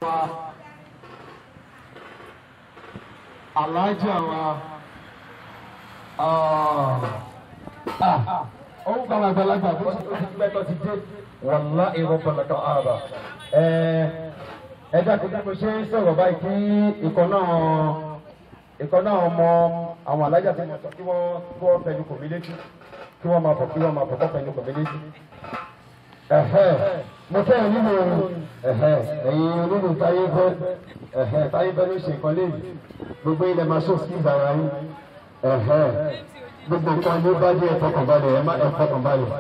wa alájà wa òun kọ́ máa gbalagbà bó ti gbẹ́tọ̀ ti dé wàlá ìrọ̀pọ̀lọ̀tọ̀ ààbà ẹ̀dá kò tí mo ṣe ń sọ̀rọ̀ báyìí kí ìkan náà ọmọ àwọn alájà tí mo sọ kí wọ́n fẹnu kò mí létí kí wọ́n máa bọ̀ kọ́ fẹnu kò mí létí. Mo fẹ́ nínú ẹ̀yin nínú táyé fẹ́ ló ṣe nǹkan léyìí gbogbo ilẹ̀ máa ṣó sí ìbára yín gbogbo nǹkan ló bá dé ẹ̀fọ́kànbalẹ̀ ẹ̀fọ́kànbalẹ̀.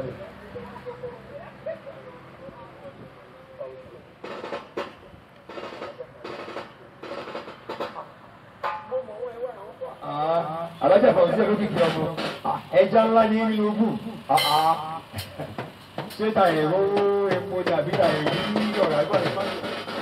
Alájà fàwọn sí ẹ̀rọ kìkì ọmọ ẹja ńlá ní nínú ogún ṣé tàyẹ̀ owó epo ni àbí tàyẹ̀ yí ọ̀rọ̀ àgbà ní fáwọn.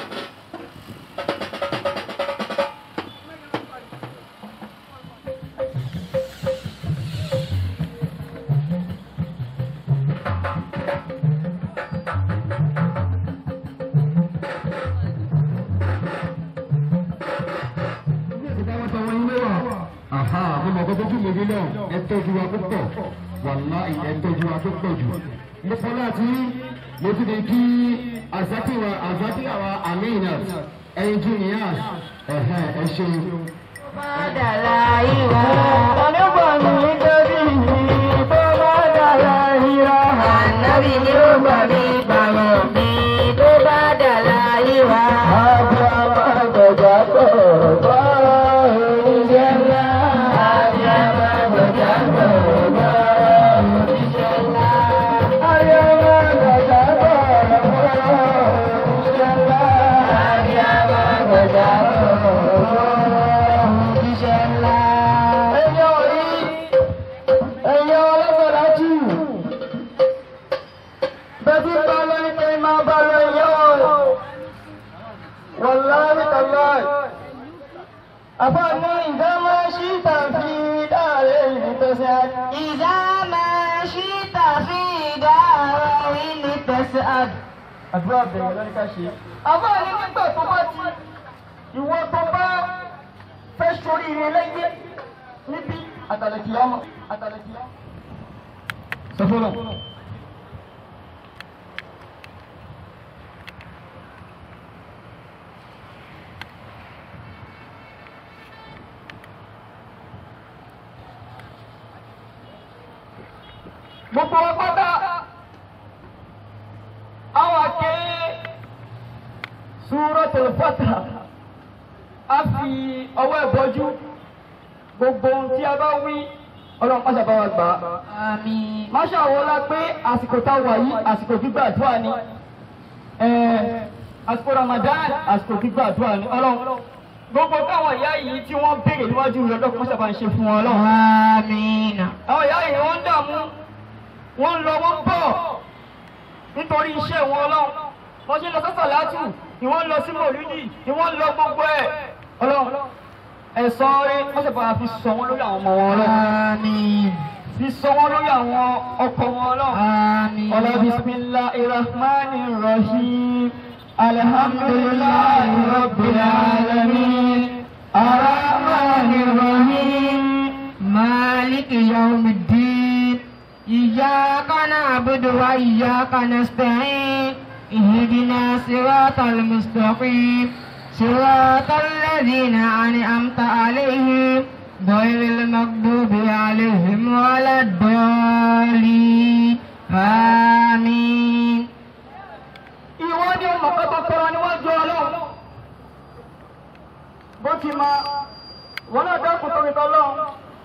Ẹ tọ́jú wa púpọ̀ wàláhì ẹ tọ́jú wa tó pọ̀ jù. Nípa láti mo ti di kí àzákìwà àmìnà ẹyin juniors ẹ ṣe. Bá dàda ìwà onígbọ̀nù nítorí mi tó bá dàda ìwà. Ànábì ni ó gbà mí gbàyàn mi tó bá dàda ìwà. Àbí àbàgbẹ̀dà sọ̀rọ̀ bá oníṣẹ́ ńlá. Àbí àbàgbẹ̀dà sọ̀rọ̀ bá oníṣẹ́ ńlá. Àbí àbàgbẹ̀dà sọ̀rọ̀ bá oníṣẹ́ ńlá. Àbí àbàgbẹ̀dà sọ̀rọ̀ bá oníṣẹ́ ńlá. Ẹ̀yin orí, ẹ̀yin ọlọ́gbọ̀dá jù. Bẹ́ẹ̀ bí bá lóyún pé máa bá lóyún yọ̀. Wallahi tallahi. Afọ́nù ìdá máa ṣí tàbí dáre ìtọ́sẹ̀. Ìdá máa ṣí tàbí dára ilé tẹ̀sán. Àdúrà bẹ̀rẹ̀ lórí ká ṣe. Àbọ̀lé nígbà tó bá ti ìwọ tó bá fẹ́ sórí ire lẹ́yìn níbi Àtàlẹ̀kìyàmọ̀. Sọ fọlọ́. gbogbo pátá àwọn aké Suratul Fatiha a fi ọwọ́ ìbọjú gbogbo ohun tí a bá wí ọlọ́run pàṣẹ bá wa gbà á. Àmín. Máṣá wo la pé àsìkò tá a wà yìí àsìkò gbígbàdúrà ni àsìkò Ramadan àsìkò gbígbàdúrà ni ọlọ́run gbogbo táwọn ìyá yìí tí wọ́n béèrè níwájú rẹ̀ lọ́kùnrin pàṣẹ bá ń ṣe fún wọn ọlọ́run. Àmín. Àwọn ìyá yìí wọ́n ń dààmú wọ́n lọ wọ́n bọ̀ nítorí iṣẹ́ wọn ọlọ́run wọ́n ṣe lọ sọ́sàlátù ni wọ́n lọ sí mòlúdì ni wọ́n lọ gbogbo ẹ̀ ọlọ́run ẹ̀sọ́ rí wọ́n ṣe bá fi sọ wọ́n lórí àwọn ọmọ wọn ọlọ́run. Àmín. Fi sọ wọ́n lórí àwọn ọkọ wọn ọlọ́run. Àmín. Ọlá bismillahir rahmanir rahim alhamdulillahi rabbil alamin arrahmanir rahim maliki yawmiddin iyyaka na'budu wa iyyaka nasta'in ihdina siratal mustaqim صراط الذين أنعمت عليهم غير المغضوب عليهم ولا الضالين آمين. ìwọ ni ọmọ kọ́tọ́ tọrọ níwájú ọlọ́run bó ti máa wọn náà dákun torí tọ́lọ́run.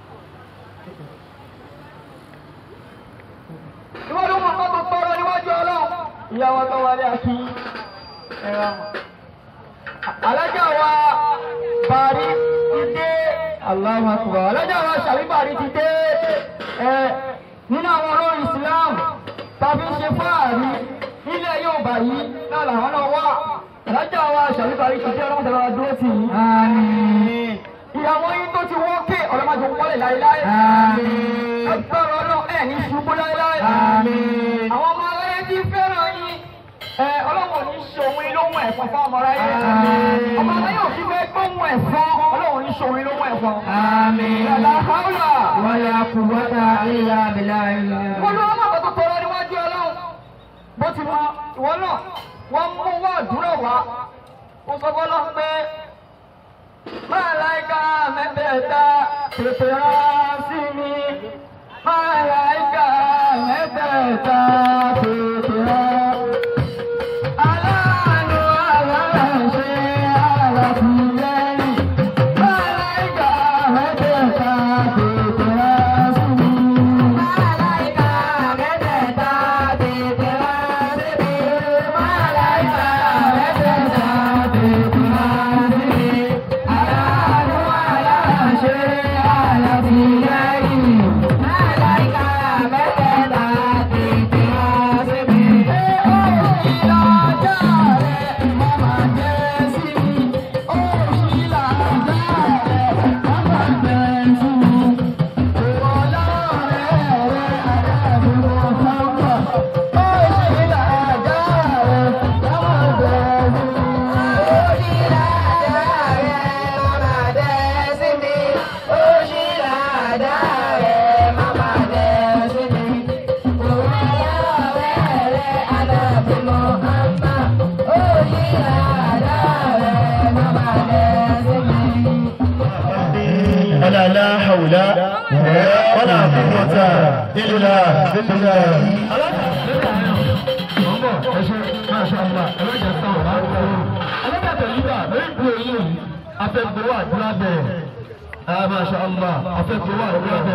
ìwọ ni ọmọ kọ́tọ́ tọrọ níwájú ọlọ́run. ìyàwó tó wọlé àti ẹ̀rọ alájà wa bàrí ti dé Allahu Akbar alájà wa sàrí bàrí ti dé nínú àwọn ọ̀rọ̀ Islam tàbí ṣe fáàrí nílẹ̀ Yorùbá yìí náà làwọn náà wà alájà wa sàrí bàrí ti dé ọlọ́mọdé wa dúró sí i. Àmín. ìyàwó yín tó ti wọ́n ké ọlọ́mọdé wọlé láéláé. Àmín. ẹgbẹ́rún ọlọ́run ẹ̀ ní ṣubú láéláé. Àmín. àwọn ọmọ aláyé ti fẹ́ràn yín ọlọ́wọ́ ní ṣe òun lóhùn ẹ̀fọ́ ẹ̀fọn fún ọmọ rẹ̀ yẹn. ọmọ rẹ̀ yóò fi fẹ́ gbóhùn ẹ̀fọn ọlọ́run ní sọ̀rọ̀ ló mú ẹ̀fọn. ìlànà àhàlà. wala quwwata illa billahi. wọ́n ló wọ́n mọ̀ tó tọrọ níwájú ọlọ́run. bó ti mọ ìwọ náà wọ́n mú wọ́n àdúrà wá. ó sọ fọ́lọ́ pé màláíkà mẹ́tẹ̀ẹ̀ta tètè rá sí mi. màláíkà mẹ́tẹ̀ẹ̀ta tètè rá. aláàánú aláṣẹ alátìlẹ́yìn. màláíkà mẹ́tẹ̀ẹ̀ta tètè rá sí mi. màláíkà mẹ́tẹ̀ẹ̀ta tètè rá sí mi. màláíkà mẹ́tẹ̀ẹ̀ta tètè rá sí mi. aláàánú aláṣẹ alátìlẹ́yìn. màláíkà mẹ́tẹ̀ẹ̀ta tètè rá sí mi. ìlàjà rẹ̀ màmá jẹ́ sí mi. ìlàjà rẹ̀ màmá jẹ́ sí mi. ìwọlá rẹ̀ adágún ọ̀sánmà. ìlàjà rẹ̀ màmá jẹ́ sí mi. ìlàjà rẹ̀ màmá jẹ́ sí mi. ìlàjà rẹ̀ màmá jẹ́ sí mi. ìwọlá rẹ̀ adágún ọ̀sánmà. ìlàjà rẹ̀ màmá jẹ́ sí mi. ولا لا حول ولا قوة إلا بالله. ما شاء الله أفكوا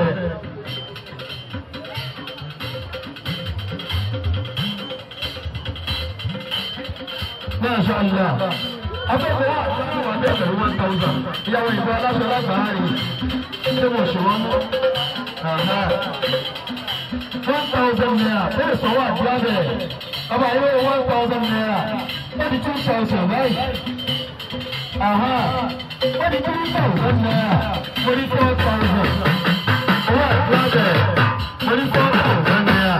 ما شاء الله afẹ́fẹ́ wà nínú wà ní ẹgbẹ̀rún 1000 ìyàwó ìgbà aláṣọ lágbàáyé ṣé mo ṣe wọ́n mọ́ 1000 naira bẹ́ẹ̀ sọ wà jù abẹ́ ọba ilé 1000 naira wọ́n di 2000 báyìí wọ́n di 3000 naira wọ́n di 4000 owó àjù abẹ́ wọ́n di 4000 naira.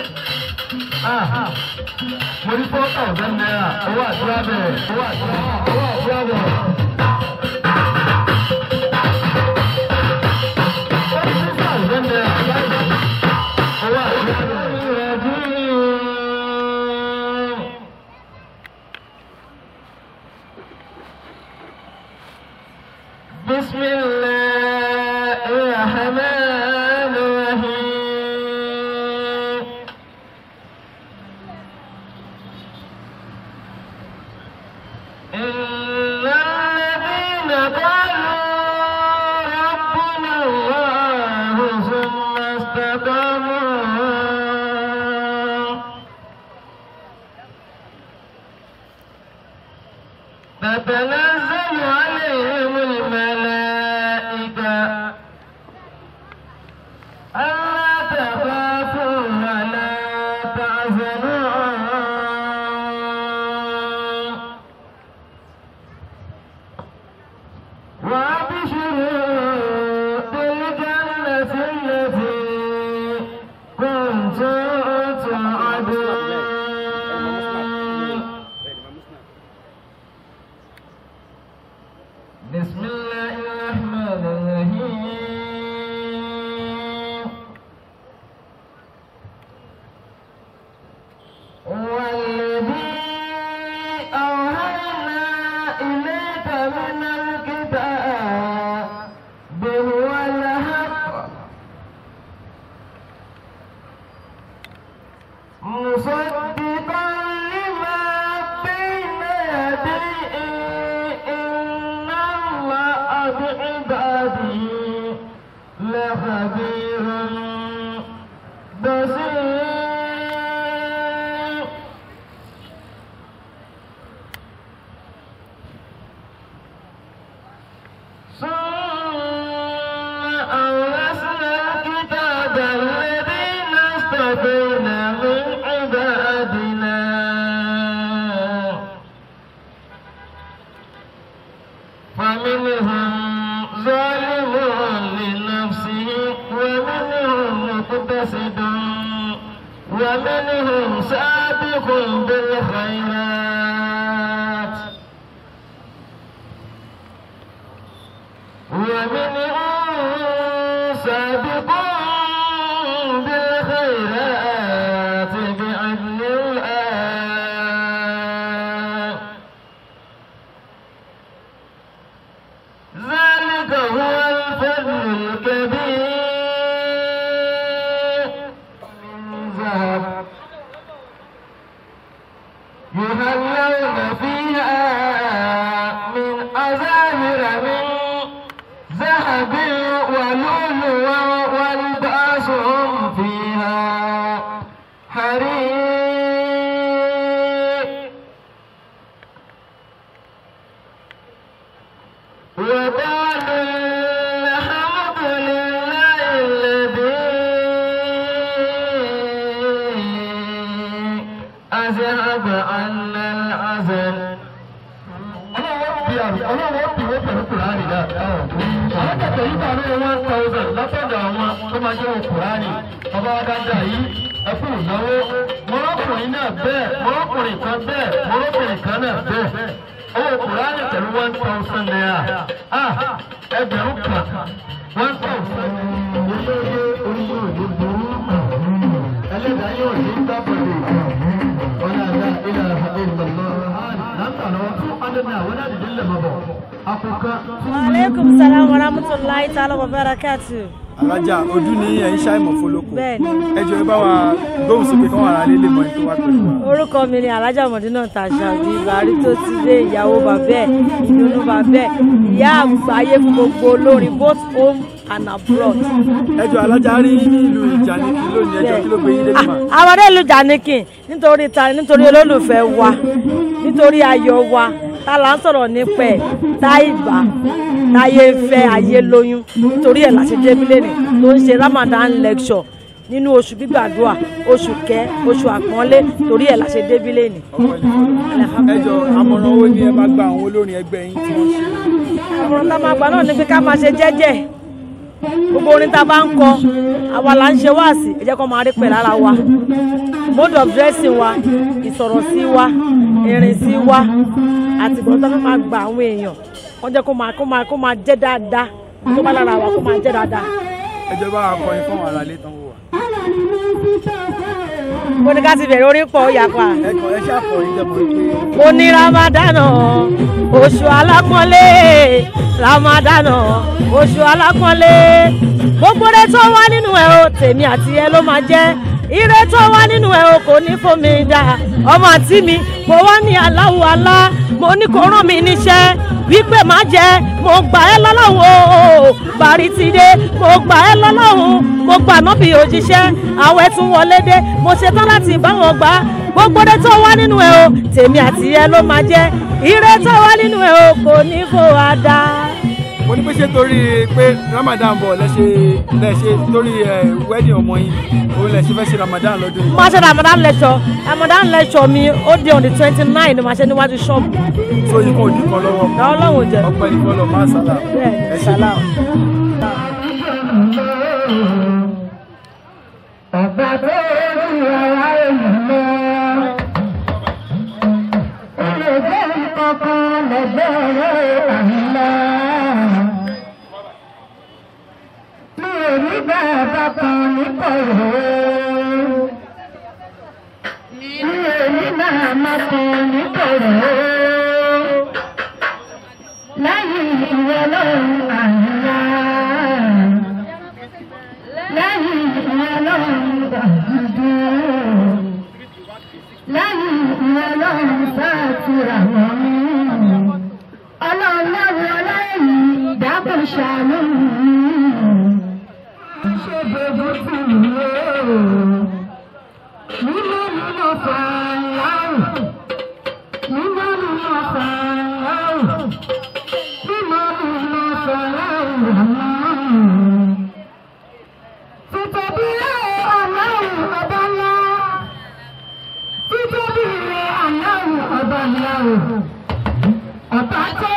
Mo ní 4,000 naira owó àdúrà bẹ̀rẹ̀ owó àdúrà bẹ̀rẹ̀. Ó ní 6,000 naira báyìí owó àdúrà bẹ̀rẹ̀. Bismillahir Rahmanir Rahim. تتنزل عليهم الملائكة ألا تخافوا ولا تحزنوا وأبشروا بالجنة التي كنتم توعدون. بسم الله الرحمن الرحيم. والذي أوحينا إليك من الكتاب هو الحق مصدقا لما بين يديه بعباده لخبير بصير. ثم أورثنا الكتاب الذين اصطفينا من عبادنا فمنهم ظالم لنفسه ومنهم مقتصد ومنهم سابق بالخيرات ومنهم سابق بالخيرات بإذن الله ذلك هو الفضل الكبير من ذهب يهلون فيها من أزاهر من ذهب ولؤلؤا ولباسهم فيها حرير وقالوا الحمد لله الذي أذهب عنا الحزن. ọlọ́wọ́ bí wọ́n pẹ̀lú kùránì náà. àwọn kẹ̀kẹ́ yìí bá lóye 1000 látọ̀dọ̀ àwọn tó máa jẹ́ kùránì. bàbá wa dáadáa yìí ẹkú ìnáwó. mọ́rọ́kùnrin náà bẹ́ẹ̀ mọ́rọ́kùnrin kan bẹ́ẹ̀ mọ́rọ́kùnrin kan náà bẹ́ẹ̀. owó kùránì pẹ̀lú 1000 naira. ẹgbẹ̀rún kan 1000. olóyè oníyóò ní burú. ẹlẹ́dàá yóò ní gbàgbọ́dọ̀. ọ̀nà àdá ilẹ̀ ìlọ́lọ́. Aleykum salaam wa rahmatulahi ta'ala wa barakatuh. Alájà ojú ní ẹ̀yin ṣáìmọ̀ fọlọ́kọ. Ẹjọ́ ẹ bá wa gbóhùn sí pé kán wà lálé lè mọ ẹni tó wá pẹ̀lú wa. Orúkọ mi ni Alájà Mọ̀dínà Tàṣàbí Bàrí tó ti dé ìyàwó bàbá ẹ̀, ìdùnnú bàbá ẹ̀, ìyá àgbáyé fún gbogbo olórin both home and abroad. Ẹjọ́ Alájà rí ní ìlú Ìjànìkì lónìí ẹjọ́ kí ló gbé yín dé nímọ̀. Àwọn ọdẹ ìlú Ìjànìkì nítorí olólùfẹ́ wa, nítorí ayọ̀ wa, ta là ń sọ̀rọ̀ nípa ẹ̀ táìbà táyé fẹ́ ayé lóyún nítorí ẹ̀ láti débílẹ̀ ni tó ń ṣe Ramadan lecture nínú oṣù gbígbàdúrà oṣù oṣù àpọ́nlé torí ẹ̀ láti débílẹ̀ ni. ẹjọ́ àmọ̀ràn owó ni ẹ máa gba àwọn olórin ẹgbẹ́ yín tí wọ́n ṣe. àmọ̀ràn tá a máa gbà náà ni pé ká máa ṣe jẹ́jẹ́ gbogbo orin tá a bá ń kọ àwa là ń ṣe wáàsí ẹ jẹ́ kó máa rí pẹ̀ lára wa mode of dressing wa ìsọ̀rọ̀ sí wa ìrìn sí wa àti ìgbọ̀n tó fẹ́ máa gba àwọn èèyàn wọ́n jẹ́ kó máa jẹ́ dáadáa tó bá lára wa kó máa jẹ́ dáadáa. ẹjọ́ bá wa kọrin fún àwọn aráalé tán wò wá. mo ní ká ti bẹ̀rẹ̀ orin pọ̀ ó yà pa. ẹ̀kọ́ ẹ ṣàkọrin jẹ́ mọ́ pé. mo ní Ramadana oṣù alápọ̀nlé Ramadana oṣù alápọ̀nlé gbogbo rẹ̀ tó wà nínú ẹ̀ o tèmi àti ẹ ló máa jẹ́ ire tó wà nínú ẹ̀ o kò ní fún mi dá ọmọ àti mi mo wá ní Allahu Allah mo ní kó rán mi níṣẹ́ wípé má jẹ́ mo gbà ẹ́ lọ́lọ́hun o Bàrí ti dé mo gbà ẹ́ lọ́lọ́hun mo gbà náà bí òjíṣẹ́ àwẹ̀ tún wọlé dé mo ṣetán láti bá wọn gbà gbogbo rẹ̀ tó wà nínú ẹ̀ o tèmi àti ẹ ló máa jẹ́ ire tó wà nínú ẹ̀ o kò ní fún wa dá. mo ní pé ṣe torí pé Ramadan bọ̀ lẹ́ṣẹ̀ torí wedding ọmọ yín òun lẹ́ṣẹ̀ fẹ́ ṣe Ramadan lọ́dún yìí. máa ṣe Ramadan lecture mi ó di on the 29 ni màá ṣe níwájú ṣọ́ọ̀bù. so yìí kò ní kan lọ́wọ́. Ọlọ́run jẹ. ọpẹ́ ní fọlọ́ máa sálà. bẹ́ẹ̀ sálà. Ọba tó rí ara èèyàn lọ. Olùgbé kankan lẹ́gbẹ̀rẹ́ àná. Mi ò ní bàbá kan ní kọ̀rọ̀. Mi ò ní màmá kan ní kọ̀rọ̀. Lẹ́yìn ìwé lọ́rùn àná. Lẹ́yìn ìwé lọ́rùn gbàgbọ́. Lẹ́yìn ìwé lọ́rùn sáàtúrà wọ́n. Ọlọ́run ọlọ́run ìdábọ̀ ṣàánú. Ṣé bèbè fún mi o? Nínú fàáyàwó. Nínú fàáyàwó. Nínú fàáyàwó. Títóbi Ọlọ́run ọba ńlá. Títóbi Ọlọ́run ọba ńlá o. Ọba tó.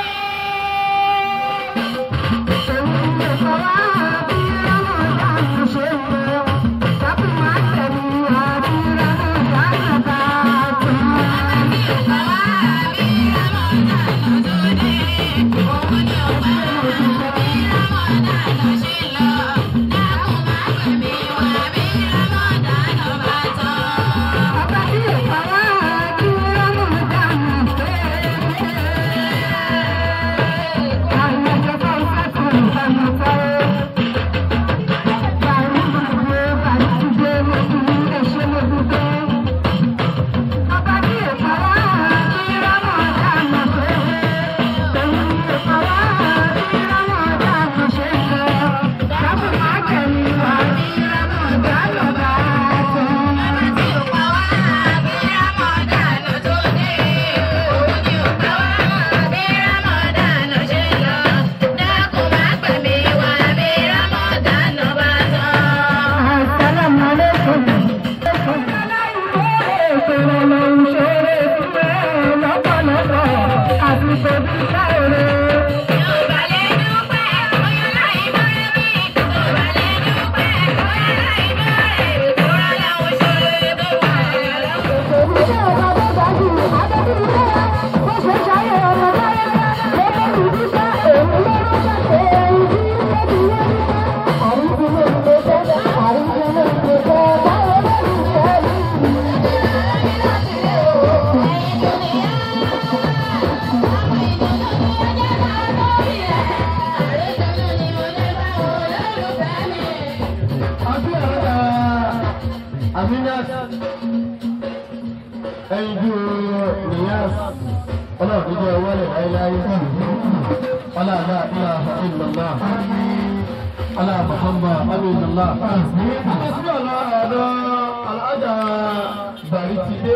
ẹyin bí Niyas ọlọ́run jẹ́ wọlé láéláé ọlọ́run àdúrà ìlọ́lá ọlọ́run Muhammad alìlọ́lá. àti ọlọ́run ọ̀dọ́ alájà bàrí ti dé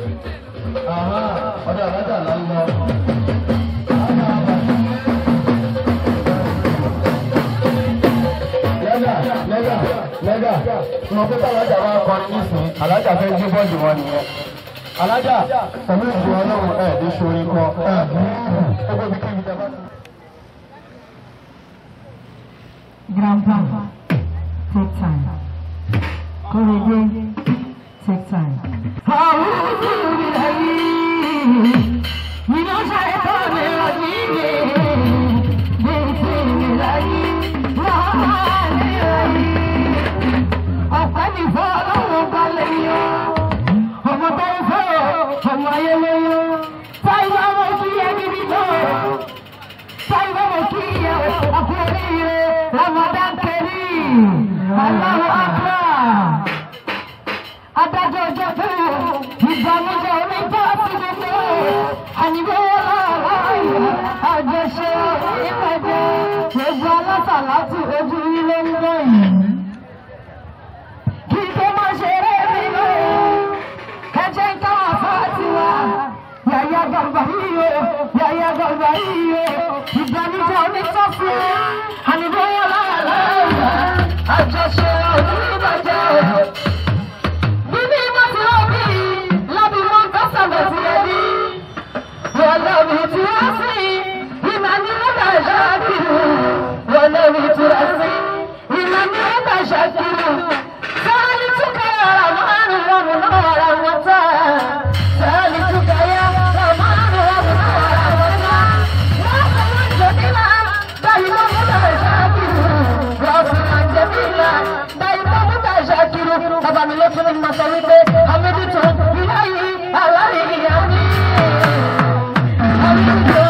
ọ̀dọ́ alájà là ń lọ. lẹ́gà mo pé alájà wa kọrin nísìnyí alájà fẹ́ gbé bọ́ọ̀lù wọn nìyẹn. alájà pẹ̀lú ìṣòro ọlọ́run ẹ̀ ní sori kọ gbogbo bí kí n jẹ bá ti. Grandpa, take time. Korede, take time. Ramadan Kareem, Allahu Akbar. Adájọ́ ọjọ́ tó ìgbàlódé omi bá ti gbogbo àníbẹ̀ àjọṣe ìpàdé gbogbo alásàlátù ojú ilé ń lọ yìí. Kí tó máa ṣe eré mi lọ, ẹ jẹ́ káwọn fáàtì wa. Yàyà gbàgbà yíyó, yàyà gbàgbà yíyó, ìgbàlódé omi tó fún àníbẹ̀ àjọṣe oníbàjẹ́. Bíbí mo ti rọ̀ bí lábí mo ń kásàbẹ̀ sí ẹbí. Wọ́n lọ́bi tí wọ́n sí ìmọ̀ ní ọ̀gá ìṣàkìrù. Wọ́n lọ́bi tí wọ́n sí ìmọ̀ ní ọ̀gá ìṣàkìrù. Sáàlì túkẹ́ ara márùn-ún lọ́rùn náà ara wọn tá. Sáàlì túkẹ́ yá ara márùn-ún lọ́rùn náà ara wọn tá. Wọ́n sọ wọ́n jẹ nílá báyìí ló mú ọ̀gá ìṣàkìrù. Bàbá mi ló tún ní ma sọ wípé àmì tuntun ìyá yìí aláìyá ní.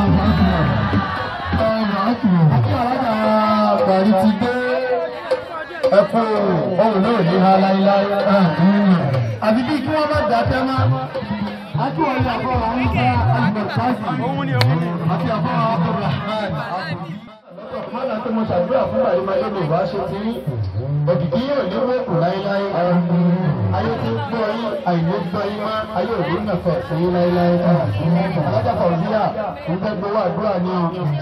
Bàrí ti dé ẹ̀kọ́ ohun náà ní ha láíláí. Àbí bí kí wọ́n bá dà tẹ́ máa. Akíwọ̀n àbọ̀ àwọn ìfẹ́ àgbẹ̀káàsì àti àbọ̀ àbọ̀rà. Mọ́lá tó mo ṣàdúrà fún bàrí máa lóde ìwà ṣe ti rí. Òkìkí yóò ní wọ́pù láíláí. Ayé tí ń gbọ́ yín, àìní gbọ́ yín máa, ayé òde ń nàfẹ̀ sí yín láíláí. Alájà Fàwùzíà ń fẹ́ gbowó àdúrà ní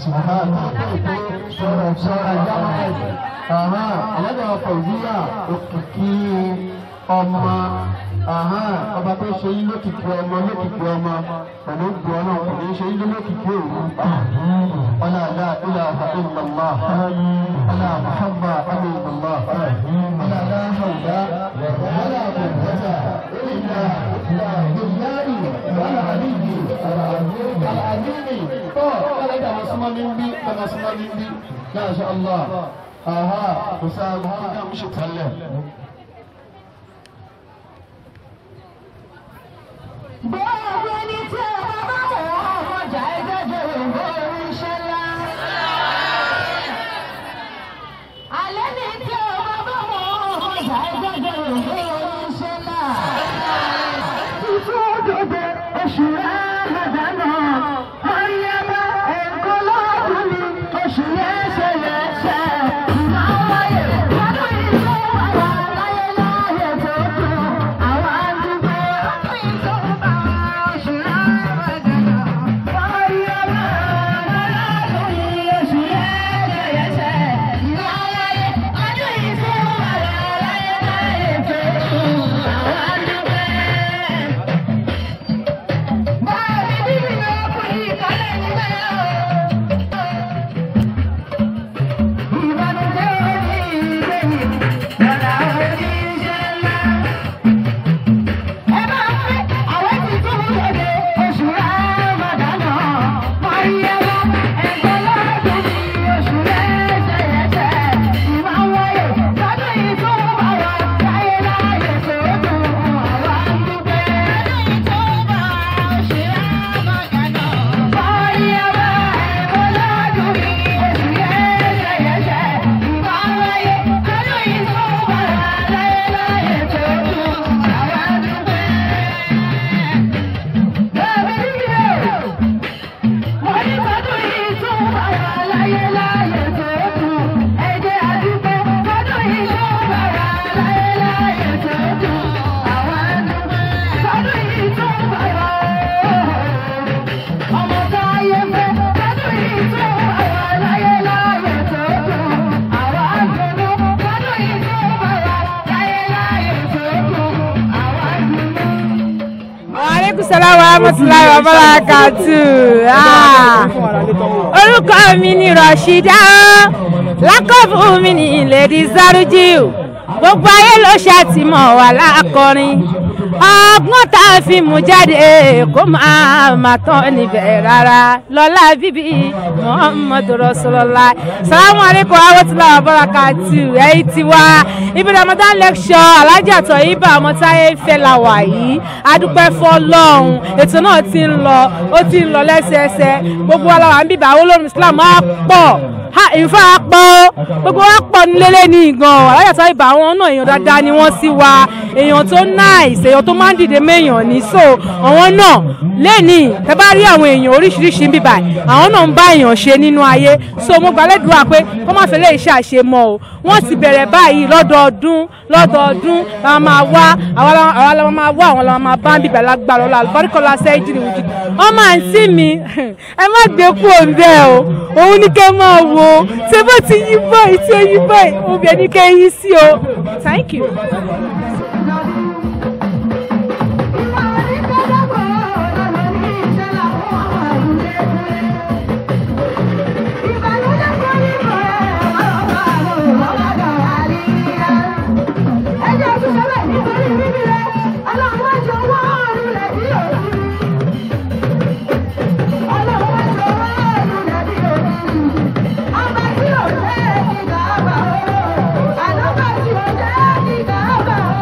alájà Fàwùzíà òkìkí ọmọ ọba tó ṣe yín lókìkí ọmọ pẹ̀lú ìgbọ́ náà kò ní ṣe yín lókìkí òun. Ọlá àlá ilà àfàìlọ́lá ọlá àmàhàmà àmìlọ́lá ọlá àláhàwùdá ọlá àbùkọ́jà ìlà ìyáàrí ọlá àlíyì àlàmíní tó ọlọ́jà masumami ń bí masumami ń bí Masha Allah. Kò sáà gbọ́dọ̀ mú ṣe tẹ́lẹ̀. Gbogbo ẹni tí ẹ bá bá wọ̀ ọjà ẹgbẹ́jọ ògbó oríṣẹ́ ńlá. Alẹ́ ní tí ẹ bá bá wọ̀ ọjà ẹgbẹ́jọ ògbó oríṣẹ́ ńlá. Ìfún òdòdó oṣù Rámádánà, Mọ́ríyámá ẹ̀kọ́ lọ́dún ní oṣù yẹ́sẹ̀yẹ́sẹ̀. Ìmáa wáyé lọ́dún ìlú àwọn aláyé tó dùn. Àwọn àdúgbò ọdún ìlú bá oṣù Rámádánà, Mọ́ríyámá lọ́dún ní oṣù yẹ́sẹ̀yẹ́sẹ̀. Ìmáa wáyé lọ́dún ìlú àwọn aláyé tó dùn. Àwọn àdúgbò. Assalamu warahmatullahi wabarakatuh. Orúkọ mi ni Rashida, lákọ̀bù mi ni Lady Zarujiu. Gbogbo ayé ló ṣàtìmọ̀ wà lákọrin. Ọgbọ́n tá a fi mú jáde kó máa tán níbẹ̀ rárá. Lọ́lá bíbí Muhammadu Rasulullah. Assalamu alaikum warahmatullahi wabarakatuh. Ẹ̀yin ti wá ibi Ramadan lecture Alhaja Toyiba Ọmọ́táyé fẹ́ la wà yìí. A dúpẹ́ fọ́lọ́run. Ètò náà ti ń lọ lẹ́sẹẹsẹ. Gbogbo wa la wà ń bíbá olórin Islam á pọ̀. Ìfá pọ̀ gbogbo wa pọ̀ nílé ní ìgan. Alhaja Toyiba àwọn náà èèyàn dáadáa ni wọ́n sí wa. Èèyàn tó nice, èèyàn tó máa ń dìde méèyàn ní. So àwọn náà lẹ́nìí tẹ bá rí àwọn èèyàn oríṣiríṣi ń bíbá àwọn náà ń bá èèyàn ṣe nínú ayé. So mo gbàlẹ́dùá pé kó má fẹ́ lè ṣàṣe mọ́ o. Wọ́n ti bẹ̀rẹ̀ báyìí lọ́dọọdún la máa wá àwọn la máa wá àwọn la máa bá ń bíbá lágbára ọ̀la àlùbáríkọ́lá sẹ́yìn wùjú. Ọmọ àǹtí mi ẹ má gbé kú òǹbẹ́ o, òun ní kẹ́ máa wo ṣé bó ti yí báyìí tí ó yí báyìí òun bẹ̀ ní kẹ́ yí sí o. Thank you. Bye.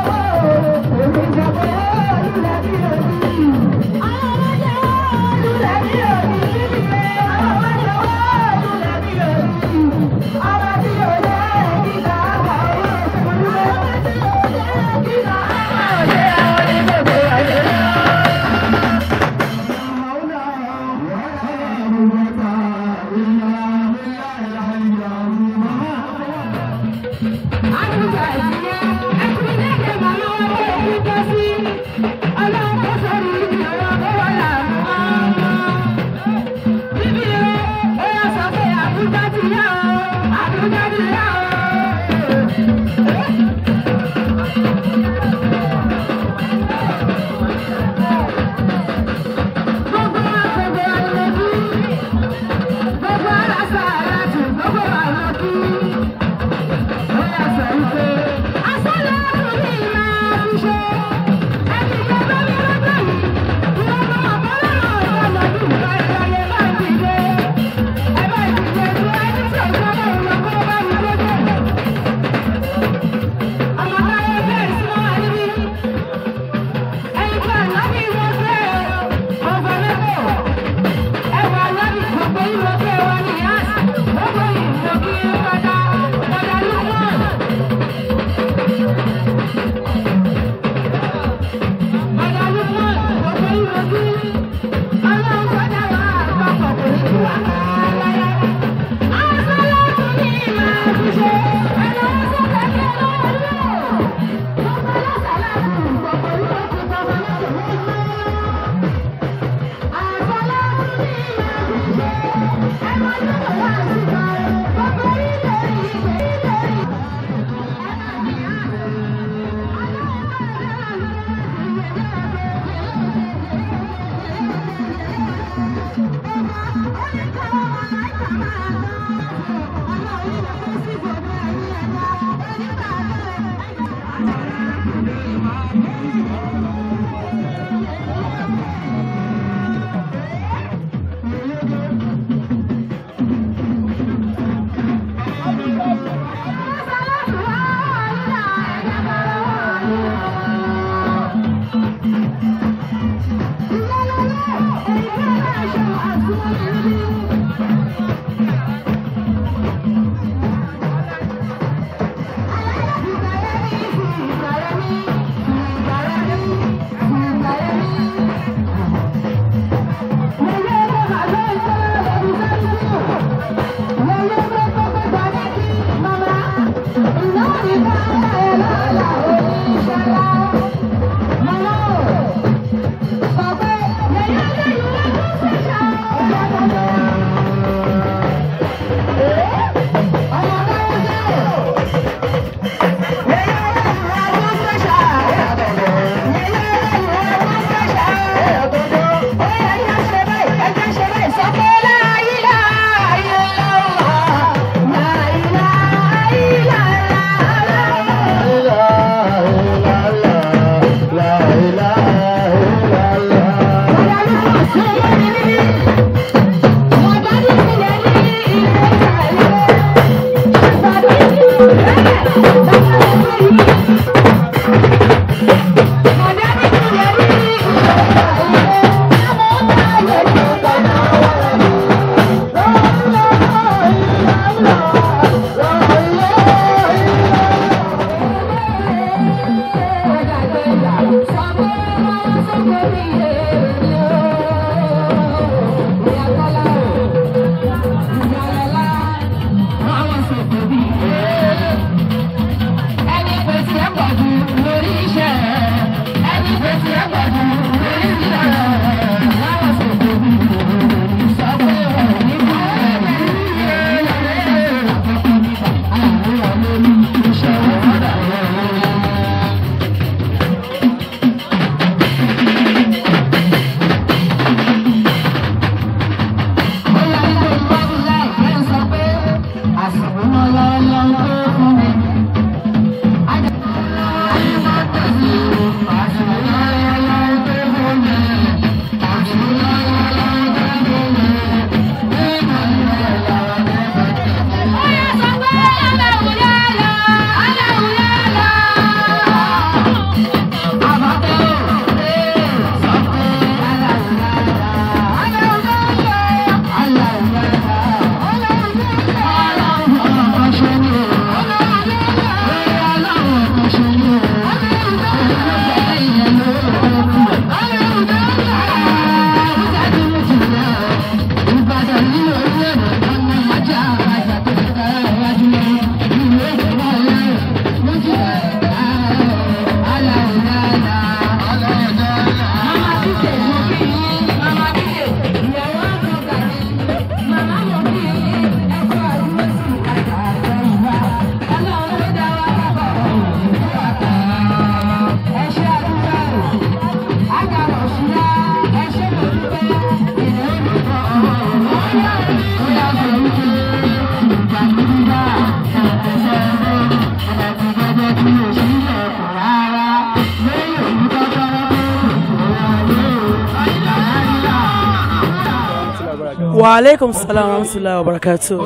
Wa alaikum salam wa rahmatullahi wa barakatuh.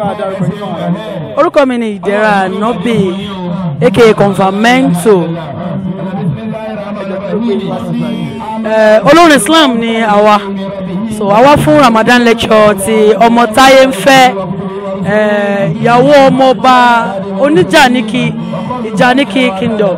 Orúkọ mi ni Ìdẹ̀ra Nobi aka Confirmento. Olórin Islam ni àwa. So àwa fún Ramadan lecture ti ọmọ Táyé ń fẹ́ ìyàwó ọmọọba Oníjàníkì Ìjàníkì Kingdom.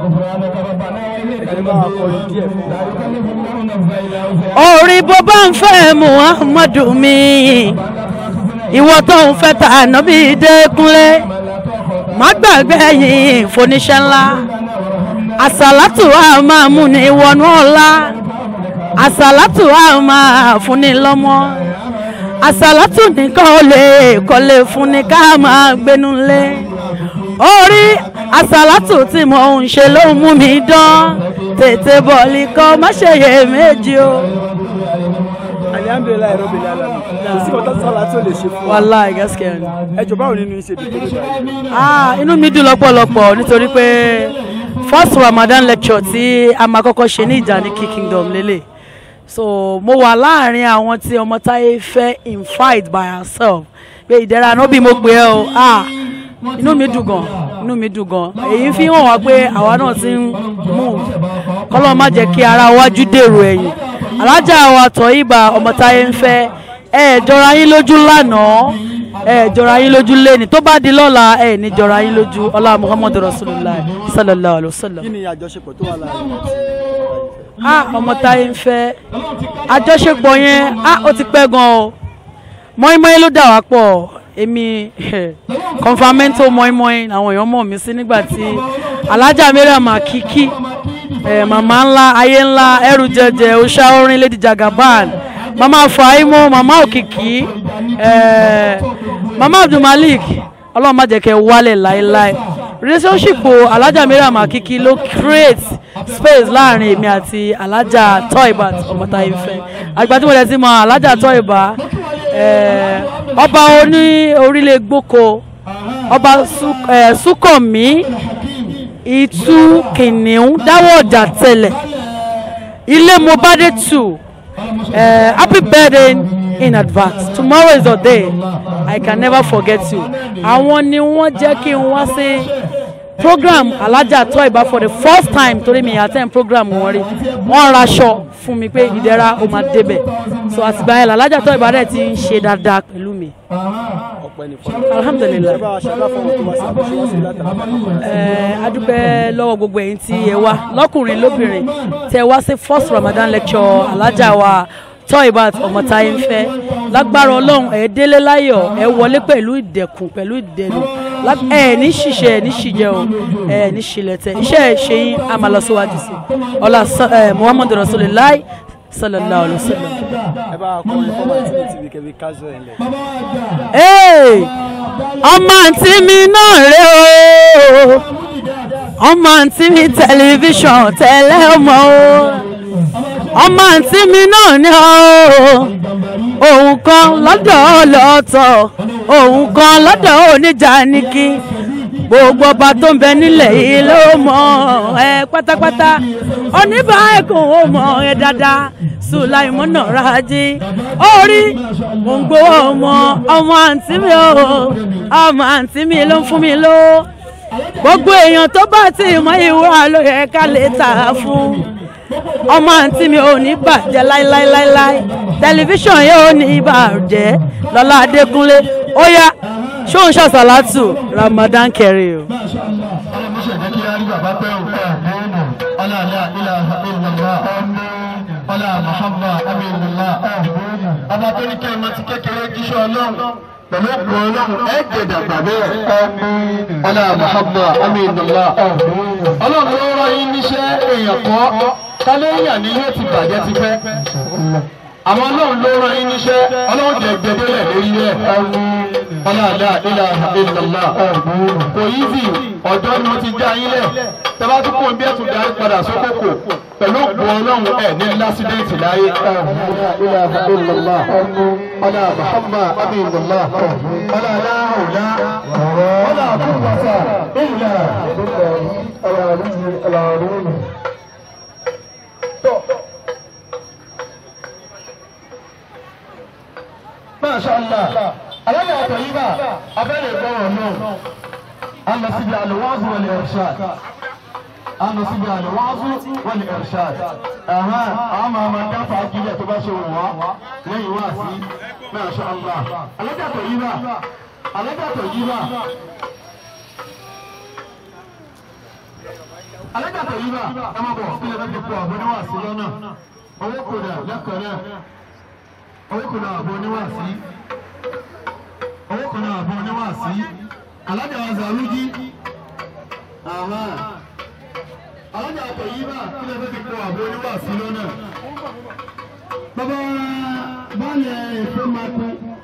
Orí bó bá ń fẹ́ Muhammadu mi ìwọ tó ń fẹ́ ta Ànábì Dékúnlé má gbàgbé yìí foníṣẹ́ ńlá àsàlátù á máa mú ní wọnú ọlá àsàlátù á máa fún ní lọ́mọ àsàlátù nìkan ò lè kọ́lé fún ni ká máa gbénú lé orí àsàlátù tí mo ń ṣe ló ń mú mi dán tètè bọ̀lì kan má ṣe yè méjì o. alihamdulilayi rabbil alamin kò sí ọ̀tá sálà tí ó lè ṣe fún wa. wàláì gaskiya ni. ẹ jọ̀ọ́ báwo nínú iṣẹ́ ìdíje nígbà inú mi dùn lọ́pọ̀lọpọ̀ nítorí pé first Ramadan lecture tí a máa kọ́kọ́ ṣe ní Ìjànikin Kingdom lélẹ̀ so mo wà láàrin àwọn tí Ọmọ́táyé fẹ́ invite by herself pé ìdẹ̀ra náà bí mo pè é o inú mi dùn gan èyí fi hàn wá pé àwa náà ti ń move kọ́lọ́ má jẹ́ kí ara wájú dèrò ẹ̀yìn alájà wa Tọ́yìbà Ọmọ́táyé ń fẹ́ jọra yín lójú lánàá jọra yín lójú lẹ́ni tó bá di lọ́la ní jọra yín lójú ọlá Muhammadu Rasulullah sallallahu alaihi wasallam. kí ni àjọṣepọ̀ tó wà láàrin Ọmọ́táyé ń fẹ́ àjọṣepọ̀ yẹn ó ti pẹ́ gan o mọ́ínmọ́ín ló dà wá pọ̀ èmi confirmento mọ́ínmọ́ín àwọn èèyàn mọ̀ mí sí nígbà tí alájà Mariam Akiki màmá ńlá ayé ńlá ẹrù jẹjẹ òṣà orin Lady Jagaban mama Faimo mama Òkìkí mama Abdulmalik ọlọ́run má jẹ́ kẹ́ wálẹ̀ láéláé relationship alájà Mariam Akiki ló create space láàrin èmi àti alájà Tọ́yìbà Ọmọ́táyé fẹ́ àgbà tí mo lè ti mọ alájà Tọ́yìbà ọba oní orílẹ̀ gboko ọba Súnkànmí Ìtú Kìnìún dáwọ́ ọjà tẹ̀lẹ̀ ilé mo bá dé tù happy birthday in advance tomorrow is your day I can never forget you àwọn ni wọ́n jẹ́ kí n wá sí program alájà Tọ́yìbà for the first time torí mi attend program wọn rí wọ́n raṣọ fún mi pé ìdẹ̀ra ó máa débẹ̀ so àtìgbà yẹn alájà Tọ́yìbà rẹ̀ ti ń ṣe dáadáa pẹ̀lú mi alhamdulilayi adúpẹ́ lọ́wọ́ gbogbo ẹ̀yin tí ẹ wá lọ́kùnrin lóbìnrin tí ẹ wá sí first Ramadan lecture alájà wa Tọ́yìbà Ọmọ́táyé ń fẹ́ lágbára Ọlọ́run ẹ délé láyọ̀ ẹ wọlé pẹ̀lú ìdẹ̀kùn pẹ̀lú ìdẹ̀nu ẹ ní ṣiṣẹ́ ẹ ní ṣìjẹ o ẹ ní ṣìlẹ̀tẹ̀ iṣẹ́ ẹ ṣe yín a máa lọ síwájú sí ọlá Muhammadu Rasulullah sallallahu alaihi wasallam. ẹ bá a kọ́ ẹ fọ́mà tí mi ti bí kẹ́bí kájọ ẹ̀ lẹ̀. ọmọ àǹtí mi náà rè o ọmọ àǹtí mi tẹlifíṣàn tẹ́lẹ̀ ọmọ o ọmọ àǹtí mi náà ní òun kan lọ́dọ̀ ọlọ́tọ̀ òun kan lọ́dọ̀ Oníjànikin gbogbo ọba tó ń bẹ nílẹ̀ yìí ló mọ̀ ẹ́ pátápátá oníbà ẹ̀kún ó mọ̀ ẹ́ dáadáa Sùláìmọ́nà Rájí orí mò ń gbowó ọmọ àǹtí mi o ọmọ àǹtí mi ló ń fún mi ló gbogbo èèyàn tó bá ti mọ ìwúrà ló yẹ ká lè tà á fún ọmọ àǹtí mi ò ní bàjẹ́ láíláíláíláí tẹlifíṣàn yóò ní bàjẹ́ Lọ́lá Adékúnlé ó yá ṣóun ṣàṣàlátù Ramadan Kareem. ọba tó ní kí ẹ máa ti kékeré jíṣẹ́ Ọlọ́run pẹ̀lú òkú Ọlọ́run ẹ jẹ̀dà gbàgbé ẹ̀ ọlá Muhammad aminullah Ọlọ́run ló rán yín níṣẹ́ èèyàn kọ́ kálẹ́yìn ni yóò ti bàjẹ́ ti fẹ́ àwọn Ọlọ́run ló rán yín níṣẹ́ Ọlọ́run jẹ́ gbẹdẹ́lẹ̀ lórí ẹ̀ ọlá ilaha illallah kò yí sí ọjọ́ ni mo ti já yín lẹ̀ tẹ́lá tó kún bí ẹ̀tún darí padà sókòkò pẹ̀lú òkú Ọlọ́run ẹ̀ ní lásídẹ̀ǹtì láyé ilaha illallah ọlá Muhammad aminullah ọlá aláhùlá ọlá àkúbọ̀tà ìlà ọlọ́run. Masha Allah alága Tọ́yìbà abẹ́rẹ́ ìgbọ́rọ̀ náà a lọ síbi al-wa'z wal-irshad àwọn máa dáfà ajílẹ̀ tó bá ṣe wù wá lẹ́yìn wá sí Masha Allah alága Tọ́yìbà alága Tọ́yìbà ẹ má bọ̀ kílẹ̀ bá ti kú àbọ̀ níwá sí lọ́nà owó kò dà lẹ́kọ̀ọ́ náà owó kò dà àbọ̀ níwá sí owó kan náà àbọ̀ oníwàásí alájà Zaruji alájà Tọ́yìbà kí lè fẹ́ fi kọ́ àbọ̀ oníwàásí lọ́nà. bàbá baálẹ̀ èso máa kú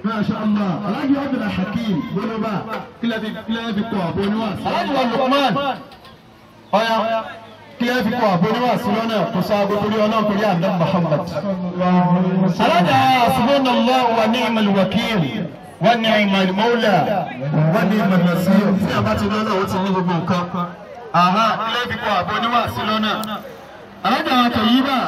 Masha Allah. Alhaji Abdul Hakim Boloba. Kílẹ̀ fi kọ́ àbọ̀ oníwàásí. Alhaji wa Lukman. Ọ̀ya kílẹ̀ fi kọ́ àbọ̀ oníwàásí lọ́nà kò sá gbogbo ní ọlọ́run torí àná Muhammad. Alhaji hasbunallahu wa ni'mal wakil wa ni'mal mawla wa ni'man nasir. Tí a bá ti lọ́nà ó ti ní gbogbo nǹkan. Kílẹ̀ fi kọ́ àbọ̀ oníwàásí lọ́nà. Alhaji àwọn Tayyiba.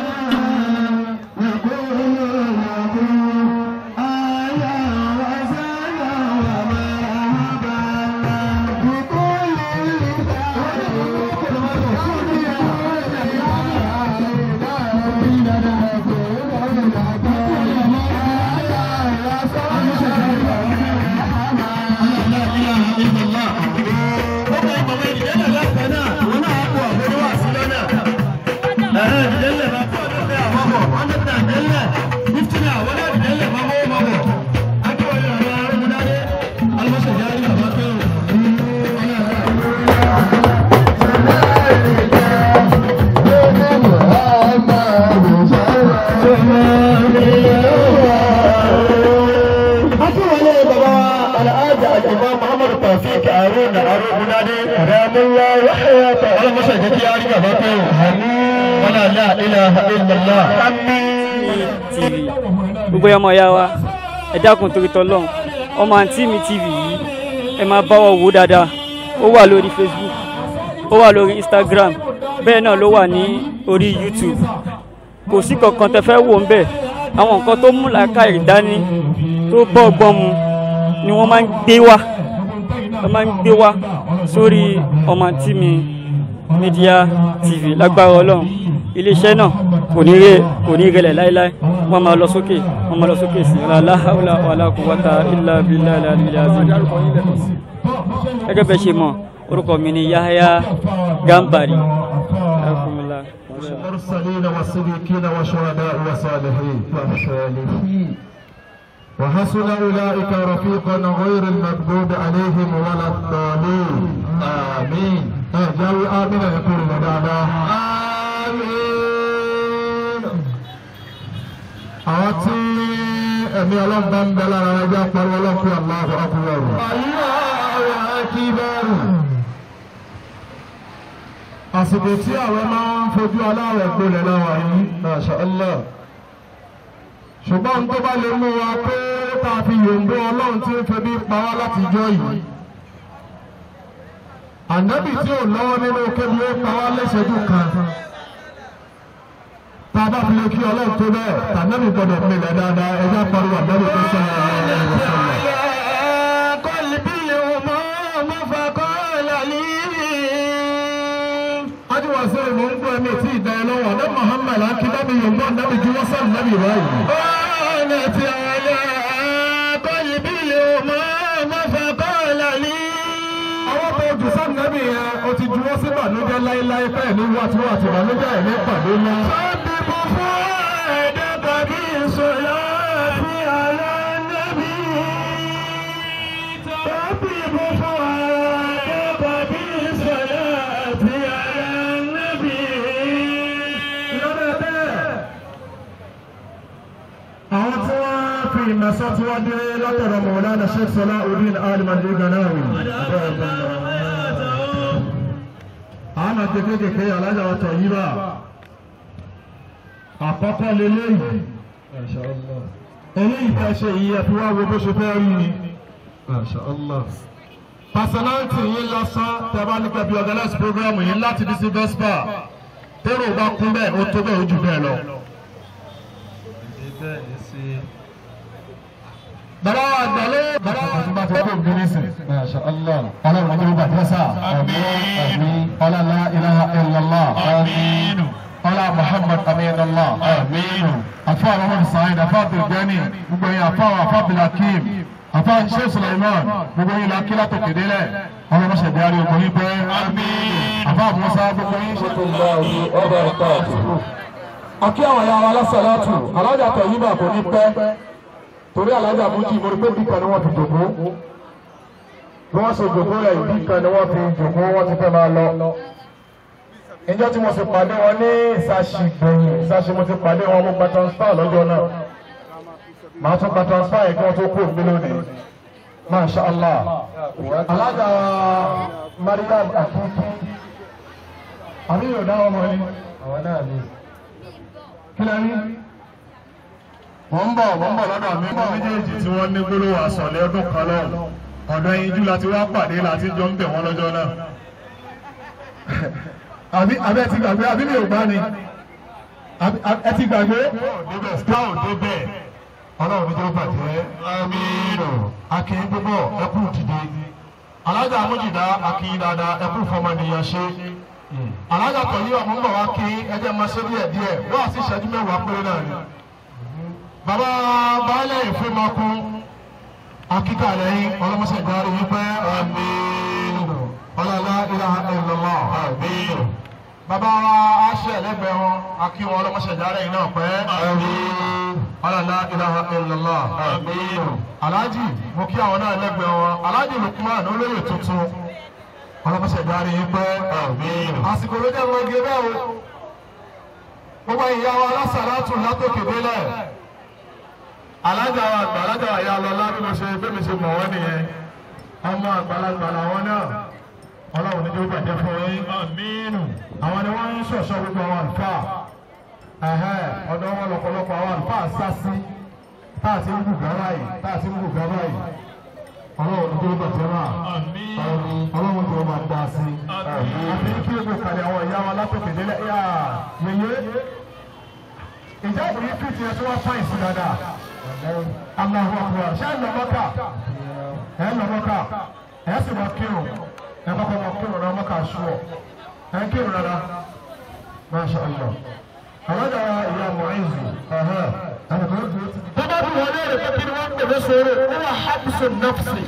Gbogbo ọmọ ìyá wa ẹ dákun torí t'Ọlọ́run ọmọ àǹtí mi TV yìí ẹ máa bá wa wò dáadáa ó wà lórí Facebook ó wà lórí Instagram bẹ́ẹ̀ náà ló wà ní orí YouTube kò sí kankan tẹ́ fẹ́ wò ń bẹ̀ àwọn nǹkan tó mú làákàyè dání tó bọ́ ọgbọ́n mu ni wọ́n máa ń gbé wá sórí ọmọ àǹtí mi Media TV lágbára Ọlọ́run iléeṣẹ́ náà kò ní rẹlẹ̀ láíláí wọ́n máa lọ sókè sí la hawla wala quwwata illa billahi al-aliyyil azim. Gẹ́gẹ́ bẹ́ẹ̀ ṣe mọ̀ orúkọ mi ni Yahya Gambari. المرسلين والصديقين والشهداء والصالحين وحسن أولئك رفيقا غير المغضوب عليهم ولا الضالين آمين. جاوي آمين يقول لنا آمين. أعطي أمي الله بندل على جعفر ولو في الله أكبر الله أكبر. àsìkò tí àwọn máa ń fojú aláwẹ̀ gbolẹ̀ láwà yìí Masha Allah ṣùgbọ́n tó bá lè mú wa pé tá a fi yòǹgbé Ọlọ́run tí ń fẹ́ bí pa wá láti jọ yìí ànábì tí ò lọ́wọ́ nínú kébi ó pa wá lẹ́sẹ̀dú kan tá a bá fi lè kí Ọlọ́run tó bẹ́ẹ̀ tànábì gbọ́dọ̀ pinlẹ̀ dáadáa ẹjọ́ pariwo àbẹ́rù tó sọ̀rọ̀ Sẹ́yìn mò ń gbọ́ ẹ̀mí tí ìdá ẹ lọ́wọ́ ọ̀dọ́ Muhammad akíndàbí yorùbá ọ̀dàbí ju wọ́n sọ̀rọ̀ nàbí báyìí. ọ̀nà tí ọ̀lẹ́ kọ́lì bí lè mọ́ mọ́fà kọ́ọ̀lá ní. àwọn tó jù sọ́ọ̀nù nàbí yẹn o ti ju wọ́n sí ìbànújẹ́ láéláé bẹ́ẹ̀ ní wàtúwàtú ìbànújẹ́ ẹ̀ ní pàdé náà. sọ́ọ̀dì bò fún ẹ̀ẹ́dẹ́ tàbí ìṣòro fi àlọ́ nàbí. sọ́ọ̀dì bò fún ẹ̀ẹ́dẹ́ tàbí ìṣòro fi àlọ́. àwọn tí wọ́n fi ìmọ̀sọ́ tí wọ́n dé látọ̀rọ̀ Mawlana Sheikh Salahuddin Al-Mahdi Ganawi. àwọn àjẹkéjèké alájà wa Tayyiba àkọ́kọ́ lélẹ́yìí eléyìí fẹ́ ṣe yìí ẹ̀ fi wá wo bó ṣe fẹ́ rí ni. personality yìí lásán tẹ́bá ní kẹ́bí organize program yìí láti di sí vespa tẹ́rọ bá kún bẹ́ẹ̀ ó tó bẹ́ẹ̀ ó jù bẹ́ẹ̀ lọ. bàbá wa gbàlẹ́ bàbá wa ti bá ti kó gbé nísìn. Masha Allah. ọlọ́run ọjọ́ bá tẹ́ sá. àmín. ọlá la ilaha illallah. àmín. ọlá Muhammad aminullah. àmín. afa Muhammad Said afa Abdulgani gbogbo yẹn afa Abdulhakeem afa Sheikh Sulaiman gbogbo yẹn lakila tó kéde lẹ ọlọ́run ṣe bí ariwo yín pẹ́. àmín. afa Musa gbogbo yẹn ṣe tó lọ ọba ẹ̀ka àtúntò. akí àwọn ya wa lásàlátù alájà Tayyiba kò ní pẹ́ torí alájà Mújì mo rí pé bí kan ni wọ́n fi jòkó bí wọ́n ṣe jòkó rẹ̀ bí kan ni wọ́n fi jòkó wọ́n ti fẹ́ máa lọ. ìjọ tí mo sì pàdé wọn ní ìsàṣì gbẹ̀yìn ìsàṣì mo ti pàdé wọn mo gba transfer lọ́jọ́ náà màá tún gba transfer yìí kí wọ́n tó kú òmí lónìí masha allah alága mariam akínkí àbí yóò dá ọmọ yìí àwọn náà ní kí lẹ́ rí wọ́n ń bọ̀ lọ́dọ̀ mi mọ́ méjèèjì tí wọ́n ní gbólóhùn àsọ̀lẹ̀ ọdún kan lọ́wọ́ ọ̀dọ̀ ẹyin jù láti wá pàdé láti jọ ń bẹ̀ wọ́n lọ́jọ́ náà àbí ẹ ti gbàgbé àbí mi ò gbá ni ẹ ti gbàgbé. débẹ̀ star débẹ̀ ọlọ́run ní jẹ́ bàjẹ́ àmín akin gbogbo ẹkú dìde alájà amójìdá akin dáadáa ẹkú fọmọnìyàn ṣe alájà tọ̀yí ọmọ ń bọ̀ wá kí ẹjẹ́ máa ṣe díẹ̀ wọ́n àti ìṣẹ́jú mẹ́wàá péré náà ni. bàbá baálẹ̀ ìfúnmakún akíkà lẹ́yìn ọlọ́mọṣẹ́ ìdarí wípé àmín ọlọ́lá ilaha illallah àmín. bàbá wa aṣẹ ẹlẹgbẹ́ wọn akí wọn ọlọ́mọṣẹ́ ìdarí yìí náà pẹ́ àmín ọlọ́lá ilaha illallah àmín. aláàjì mo kí àwọn náà ẹlẹgbẹ́ wọn aláàjì Lukman olóyè tuntun ọlọ́mọṣẹ́ ìdarí yìí pẹ́ àmín. àsìkò ló jẹ́ wọn gé bẹ́ẹ̀ o gbogbo ìyá wa alásàlátù látòkè délẹ̀ alájà wa àgbà alájà wa ya lọ lábí mo ṣe bẹ́ẹ̀ mi ṣe mọ̀ wọ́n nìyẹn ọmọ àgbàlagbà làwọn náà ọlọ́run níjó bàjẹ́ fún yín àmínú àwọn ni wọ́n ń ṣọ̀ṣọ́ gbogbo àwọn àlùfáà ọ̀dọ̀ wọn lọ́pọ̀lọpọ̀ àwọn àlùfáà sá sí táà ti ń gùn gábà yìí ọlọ́run níjó bàjẹ́ náà ọlọ́run tó máa dá sí àti kí egbò kàlẹ̀ àwọn ìyá wa látòkè délẹ̀ yẹyẹ ìjà ìrìn fìtì ẹ̀ tó wá fáìn sí dáadáa. Allahu akbar. Ṣé ẹ lọ Mọ́kà? Ẹ sì máa kírun. Ẹ kọ́kọ́ máa kírun náà Mọ́kà ṣúọ̀. Ẹ ń kírun rárá. Masha Allah. Àlọ́dà ìyá Mọ̀ọ́yìnzù. Bàbá bí wọ́n léèrè pé kí ni wọ́n ń pèsè sóore, ó wà habsu nafsi.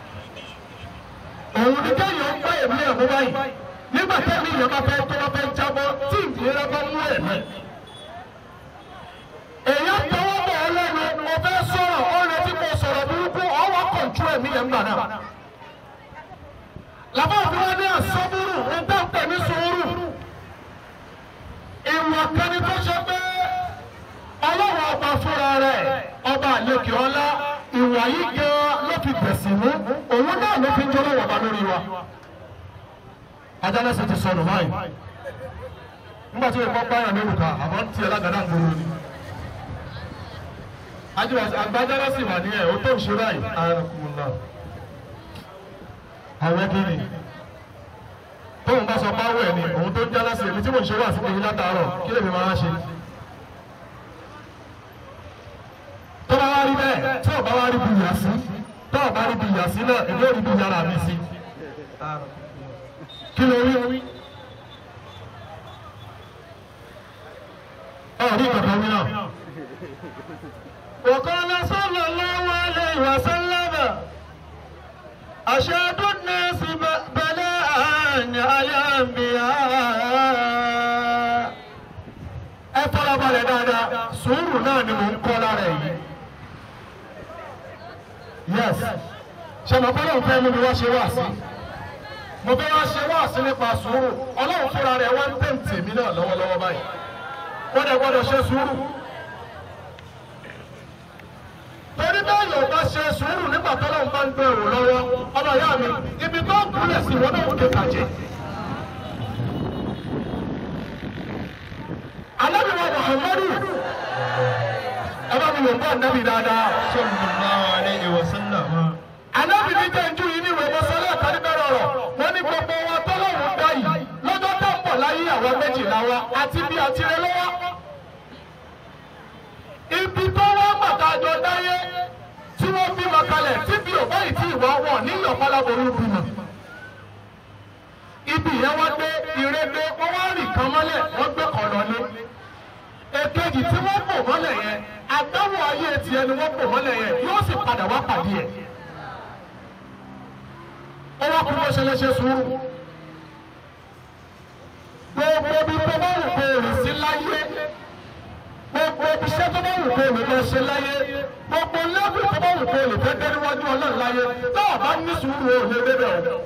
Òun ní kéèyàn ń gbá ẹ̀mí ẹ̀mú báyìí. Nígbà tẹ́lẹ̀ ìyẹn bá fẹ́ tó bá fẹ́ jábọ́ tí ìgbéra bá mú ẹ̀mí. Èyàn tọwọ́ bọ̀ ọlọ́run mo fẹ́ sọ̀rọ̀ ọ̀rẹ́ tí mo sọ̀rọ̀ burúkú ọwọ́ kọ̀ǹtúrò ẹ̀mí yẹn gbà náà. Làbá òfin wọn ní àsọ́búrú ń tẹ́ ń pè ní sùúrù. Ìwà kẹni tó ṣe pé ọlọ́run ọba fúnra rẹ̀ ọba àlekè ọlá ìwà yìí gan ló fi bẹ̀sìn mú òun náà ló fi ń jọlọ́ wọ̀ba lórí wa. Ajálẹ̀sẹ̀ ti sọnù báyìí. Nígbà tí ìkọ́ báyọ̀ lórúkà àmọ́ ń tiẹ̀ lágàdá ń gbòòrò ni. Agbájára sì wà ní ẹ̀ ó tó ń ṣe báyìí. Àwọn kíni tóun bá sọ báwọ̀ ẹ̀ ni òun tó ń jálá sí èmi tí mò ń ṣe wà sí èyí látàárọ̀ kí lèmi máa ṣe. Tó bá wá rí bẹ́ẹ̀ tí ò bá wá rí bí ìyà sí tó ò bá rí bí ìyà sí náà èmi ò rí bí ìyára mi sí. Kí ló rí? Ọ̀rí kankan wí náà. وقال صلى الله عليه وسلم أشد الناس بلاء الأنبياء ẹ farabalẹ̀ dáadáa sùúrù náà ni mò ń kọ́ lára yìí yes ṣàmùpẹ́lẹ́ òfin mi ni wọ́n ṣe wá sí mo fẹ́ wá ṣe wá sí nípa sùúrù ọlọ́run fúnra rẹ̀ wá ń tẹ̀ǹtì mí náà lọ́wọ́lọ́wọ́ báyìí wọ́n dẹ̀ gbọ́dọ̀ ṣe sùúrù. Torí bẹ́ẹ̀ yóò bá ṣe sùúrù nígbà tó lọ́n bá ń gbé òun lọ́wọ́ ọmọ ìyá mi ibi tó ń kúlẹ̀ sí wọn náà ń ké bàjẹ́. Alábìwọ̀n Muhammadu ẹ bá mi lò bọ́ ànábì dáadáa. Sallallahu alaihi wasallam. Alábìwọ̀n jẹ́ ojú yìí ní ìwé mọ́sálẹ̀ àtàrí bẹ́rẹ̀ ọ̀rọ̀ wọ́n ní gbogbo wa tó lọ́rùn dá yìí lọ́jọ́ tó ń bọ̀ láyé àwọn méjìlá wa àti bí àtirẹ lọ́wọ́. Ibi tó wá pàtàkì dáyé tí wọ́n bímọ kalẹ̀ tí bí ò báyìí tí ìwà wọn ní ìyọ̀páláború bímọ. Ibi yẹn wọ́n gbé ìrèdè wọ́n wá rì kan mọ́lẹ̀ wọ́n gbé kàn lọ́lé. Èkejì tí wọ́n bò mọ́lẹ̀ yẹn àdáwọ̀ ayé tiẹ̀ ni wọ́n bò mọ́lẹ̀ yẹn yóò sì padà wá pàdé ẹ̀. Ó wá kú bó ṣe lè ṣe sùúrù. Gbogbo ibi tó bá wù kó rìn sí láyé. Gbogbo iṣẹ́ tó bá wù kó lè lọ ṣe láyé gbogbo lẹ́bù tó bá wù kó lè fẹ́ dé níwájú Ọlọ́run láyé náà bá ní sùúrù ò lè débẹ̀ o.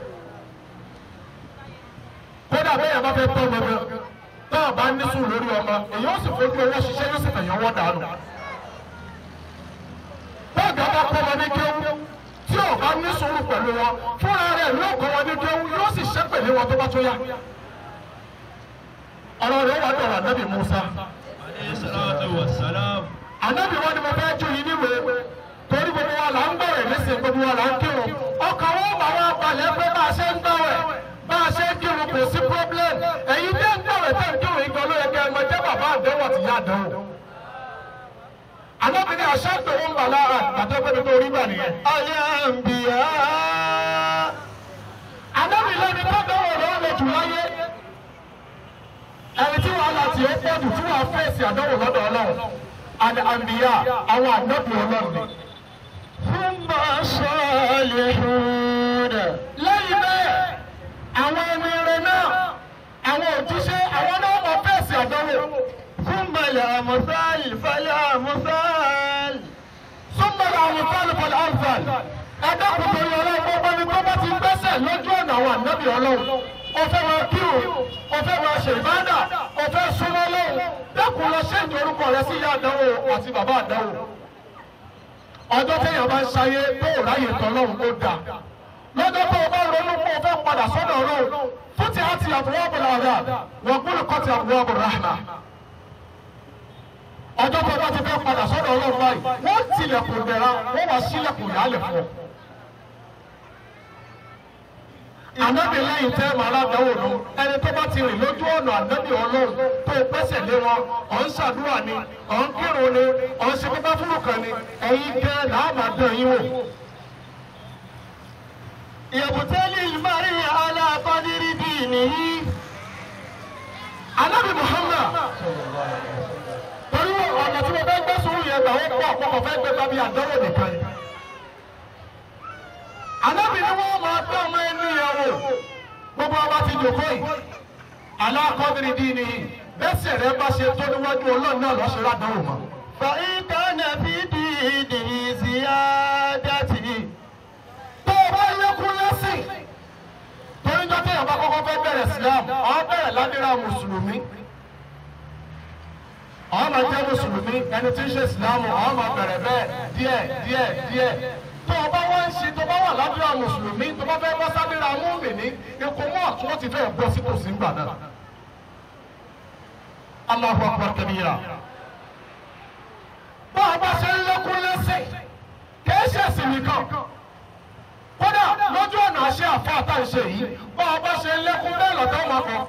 Kódà bẹ́ẹ̀ bá fẹ́ tọ́ ọmọ gan náà bá ní sùúrù lórí ọmọ èyí ó sì fojú owó ṣiṣẹ́ yóò sì fẹ̀yàn wọ́n dànù. ọ̀gá bá kọ́ wọn ní kéwú tí ọ̀gá ní sùúrù pẹ̀lú wọn fúnra rẹ̀ ló kọ́ wọn ní kéwú yóò sì ṣépè lé wọn tó bá tó yá. ọ̀rọ̀ rẹ̀ wà dọ̀rọ̀ ànábì Musa. ànábì wọn ni mo fẹ́ ju yìí níwèé torí gbogbo wa là ń gbọ̀rẹ̀ nísìnyí gbogbo wa là ń kírun ọkàn wọn bá wa balẹ̀ pé bá a ṣe ń gbọ̀rẹ̀ bá a ṣe ń kírun kò sí problem ẹ̀yin tẹ́ ń gbọ̀rẹ̀ tẹ́ ń kírun ìgbà ló yẹ kẹ́ ẹ mọ jẹ́ bàbá àdéhùn àti ìyá àdéhùn. ànábì ni àṣà tó ń bà lára àtẹ́gbẹ́ni tó rí bà nìyẹn. ayé ń bìyà. ànábì lẹ́ni tó dánwò lọ́wọ́ lè jù láyé ẹni tí wàhálà tí ó pọ̀ jù tí wàá fèsì àdánwò lọ́dọ̀ Ọlọ́run àti àǹbíyà àwọn ànábì Ọlọ́run ni. ثم الصالحون lẹ́yìn bẹ́ẹ̀ àwọn ẹni rẹ̀ náà àwọn òjíṣẹ́ àwọn náà mọ̀ fèsì àdánwò. ثم الأمثال فالأمثال ثم الأمثال فالأمثال ẹ̀dá kòtò yọ Ọlọ́run gbogbo ni tó bá ti gbẹ́sẹ̀ lójú ọ̀nà àwọn ànábì Ọlọ́run ó fẹ́ máa kírun ó fẹ́ máa ṣe ìbádà ó fẹ́ súnmọ́ Ọlọ́run dákun lọ ṣéǹjì orúkọ rẹ sí ìyá àdánwò àti bàbá àdánwò. ọjọ́ téèyàn bá ń ṣayé tó ò ráyè tán lọ́run ló dà lọ́jọ́ tó o bá ronú pé o fẹ́ padà sọ́dọ̀ Ọlọ́run fúti àti abwabul adab wa ghulqati abwabur rahma. ọjọ́ tó o bá ti fẹ́ padà sọ́dọ̀ Ọlọ́run báyìí wọ́n tilẹ̀kùn dẹ̀ra wọ́n wá sílẹ̀kùn yálẹ̀ fún ọ. ànábì lẹ́yìn tẹ́ màá dáwọ́ nù ẹni tó bá ti rìn lójú ọ̀nà ànábì Ọlọ́run tó o pẹ́sẹ̀ lé wọn ọ̀ ń ṣàdúrà ni ọ̀ ń kírun ni ọ̀ ń ṣe pípa fúlùkàn ni ẹ̀yin gẹ́ làá máa dán yín wò. ìyàbùtẹ́lì ìmárì aláàkọ́dírí bì nìyí. ànábì Muhammad torí ọ̀nà tí mo fẹ́ gbé sùúrù yẹn gbà ó pọ̀ àpapọ̀ fẹ́ gbé bábí àdánwò nìkan ni. ànábì ni wọ́n máa tọ́ ọmọ ẹni ìyàwó gbogbo ọba ti jòkó yìí aláàkọ́bìnrin dín ní bẹ́sẹ̀ rẹ bá ṣe tó níwájú Ọlọ́run náà lọ́sẹ̀ ládánwò mọ́. fàyíká nàbí dìídì ziyadati. tó o bá lékún lẹ́sìn torí jọ́tẹ̀ yàrá kọ́kọ́ fẹ́ bẹ̀rẹ̀ Islam ọ̀ bẹ̀rẹ̀ ládìrá mùsùlùmí ọ̀ máa jẹ́ mùsùlùmí ẹni tí ń ṣe Islam ọ̀ máa bẹ̀rẹ̀ bẹ́ẹ̀ díẹ̀ tó o bá wá ń ṣe tó bá wà ládùúrà mùsùlùmí tó bá fẹ́ bọ́ sádìrà mùmínì ikú mọ́ ọ̀tún ó ti fẹ́ bọ́ sí tòsí ńgbà náà. Allahu akbar kabira. bá a bá ṣe ń lékún lẹ́sìn kìí ṣe ẹ̀sìn nìkan kódà lójú ọ̀nà àṣẹ àfa àtàǹṣe yìí bá a bá ṣe ń lékún bẹ́ẹ̀ lọ́tọ́ máa kọ́.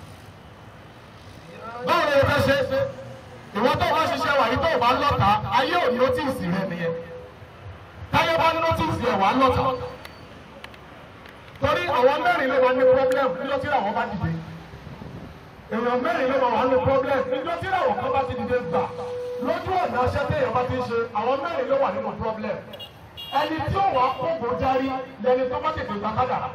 báwo ni o fẹ́ ṣe ìwọ́n tó bá ṣiṣẹ́ wà yìí tó bá lọ́ta ayé ò nótìsì rẹ nìyẹn táyé bá nọ́tìsì ẹ̀ wá lọ́tà torí àwọn mẹ́rin ló wà ní problem níjọ́ tí àwọn bá dìde èèyàn mẹ́rin ló wà ní problem níjọ́ tí àwọn kan bá ti dìde gbà lójú ọ̀nà aṣẹ́ téèyàn bá ti ń ṣe àwọn mẹ́rin ló wà nínú problem ẹni tí ó wà kókò járí lẹni tó bá tètè gbà kádàrá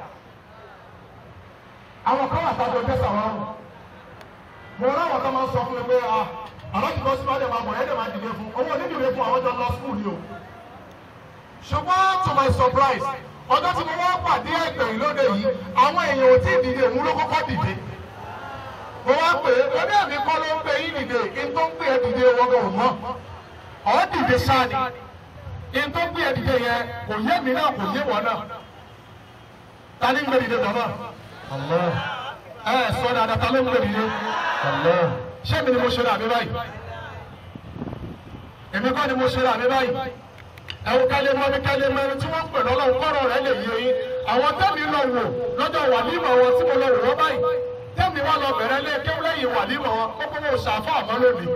àwọn kan wà sábẹ́ ọjọ́ sàwọn mo ráwọn kan máa ń sọ fún mi pé alájùmọ̀ sí wàá dẹ̀ máa bọ̀ ẹ́ dẹ̀ máa dìde fún owó onídìrí fún àwọn jọ lọ skul ni o. ṣùgbọ́n to my surprise ọjọ́ tí mo wá pàdé ẹgbẹ̀rún lóde yìí àwọn èèyàn ò tí ì dìde òun ló kọ́kọ́ dìde. mo wá pè é lórí ẹ̀mí kọ́ ló ń gbé yín dìde kí n tó ń gbé ẹ dìde wọ́gọ̀ ò mọ́ ọ̀ dìde sáàni kí n tó ń gbé ẹ dìde yẹn kò yé mi náà kò yé wọn náà. ta ni ń gbé dìde bàbá? ẹ sọ dáadáa ta ló ń gbé dìde? ṣé mi ni mo ṣe rà mí báyìí? èmi kọ́ ni mo ṣe rà mí báyìí? ẹ̀wọ̀n kálẹ̀ mọ́ ní kálẹ̀ mọ́ ẹni tí wọ́n ń pè lọ́lọ́run kọ́rọ̀ rẹ̀ lè yé yín àwọn tẹ́mi lọ wò lọ́jọ́ wàlímọ̀ wọn tí mo lọ wò wọ́n báyìí tẹ́mi wá lọ bẹ̀rẹ̀ lé kéwú lẹ́yìn wàlímọ̀ wọn kókó wọn ṣàfà àmọ́ lónìí.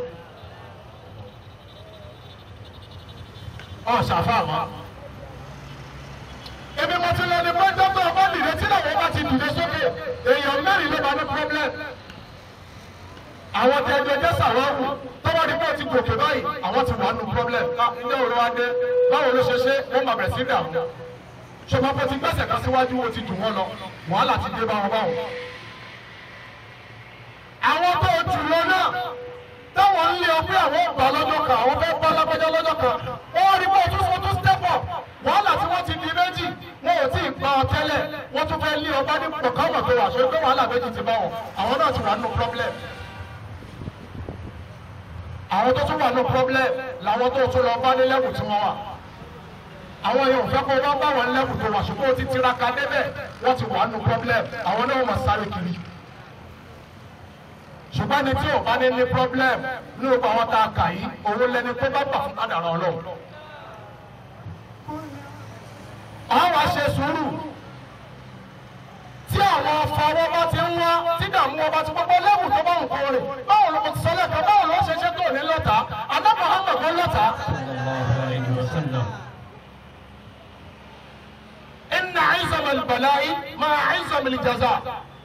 ọ̀ ṣàfà àmọ́. èmi mo ti lọ ní pẹ́ńtọ́ tó ọba dìde tí làwọn bá ti dìde sókè èèyàn mẹ́rin ló máa ní problem. àwọn tẹ́jọ́ jẹ́ sàwọ́wù tọ́wọ́ ní bọ́ọ̀ ti gòkè báyìí àwọn ti wà nù problem ká ilé òru wa dé báwo ló ṣe ṣe wọ́n máa bẹ̀rẹ̀ sí dààmú ṣùgbọ́n bó ti gbẹ́sẹ̀ kan síwájú wo ti dùn wọ́n lọ wàhálà ti dé báwọn báwọn. àwọn tó jù lọ náà táwọn ń lé ọgbẹ́ àwọn ọgbà lọ́jọ́ kan àwọn fẹ́ bá lágbájá lọ́jọ́ kan wọ́n rí bó tún step up wàhálà tí wọ́n ti di méjì wọn ò tí ì pa ọ tẹ́lẹ̀ wọ́n tún fẹ́ lé ọba ní pọ̀káwọ̀ tó wà ṣe pé wàhálà méjì ti bá wọn àwọn náà ti wà nù problem. àwọn tó tún wà ní problem làwọn tó tún lọ bá ní lẹ́wù tí wọ́n wà àwọn yóò fẹ́ kó wọ́n bá wọn lẹ́kùn tó wà ṣùgbọ́n ó ti tiraka débẹ̀ wọ́n ti wà nù problem àwọn náà máa sáré kiri ṣùgbọ́n ní tí ò bá ní problem ní gbogbo àwọn tá a kà yìí òun lẹni tó bá gbà fún kádàrá Ọlọ́run. àwọn àṣẹ sùúrù tí àwọn afọwọ́ bá ti ń wá tí dààmú ọba ti gbogbo lẹ́wù tó bá ń kọ́ rẹ̀ báwo ló ti sọlẹ̀ kan báwo ló ṣe ṣe tó ní lọ́ta adábọ̀ àgbàgbọ́ lọ́ta. inna aizam al-bala'i ma aizam al-jaza.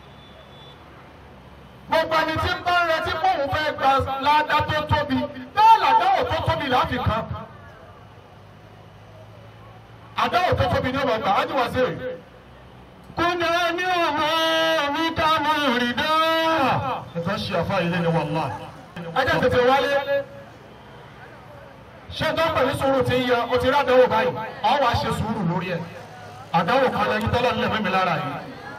gbogbo ẹni tí ń bá ń retí fóun fẹ́ gba ládá tó tóbi bẹ́ẹ̀ làdáwò tó tóbi láti kan. àdáwò tó tóbi ní ọmọ àgbà ájú wá sí rè. kúndà ní ọmọ mi ká mọ ìrìndá. ẹ̀fọ́ ṣe àfa ilé ni wàllá. ẹjẹ tètè wálé. ṣé tó ń pẹ̀lú sùúrù tí ń yọ o ti rí àdáwò báyìí ọ̀ wá ṣe sùúrù lórí ẹ̀. àdáwò kan lẹ́yìn tọ́lọ́ nílẹ̀ mímí lára yìí.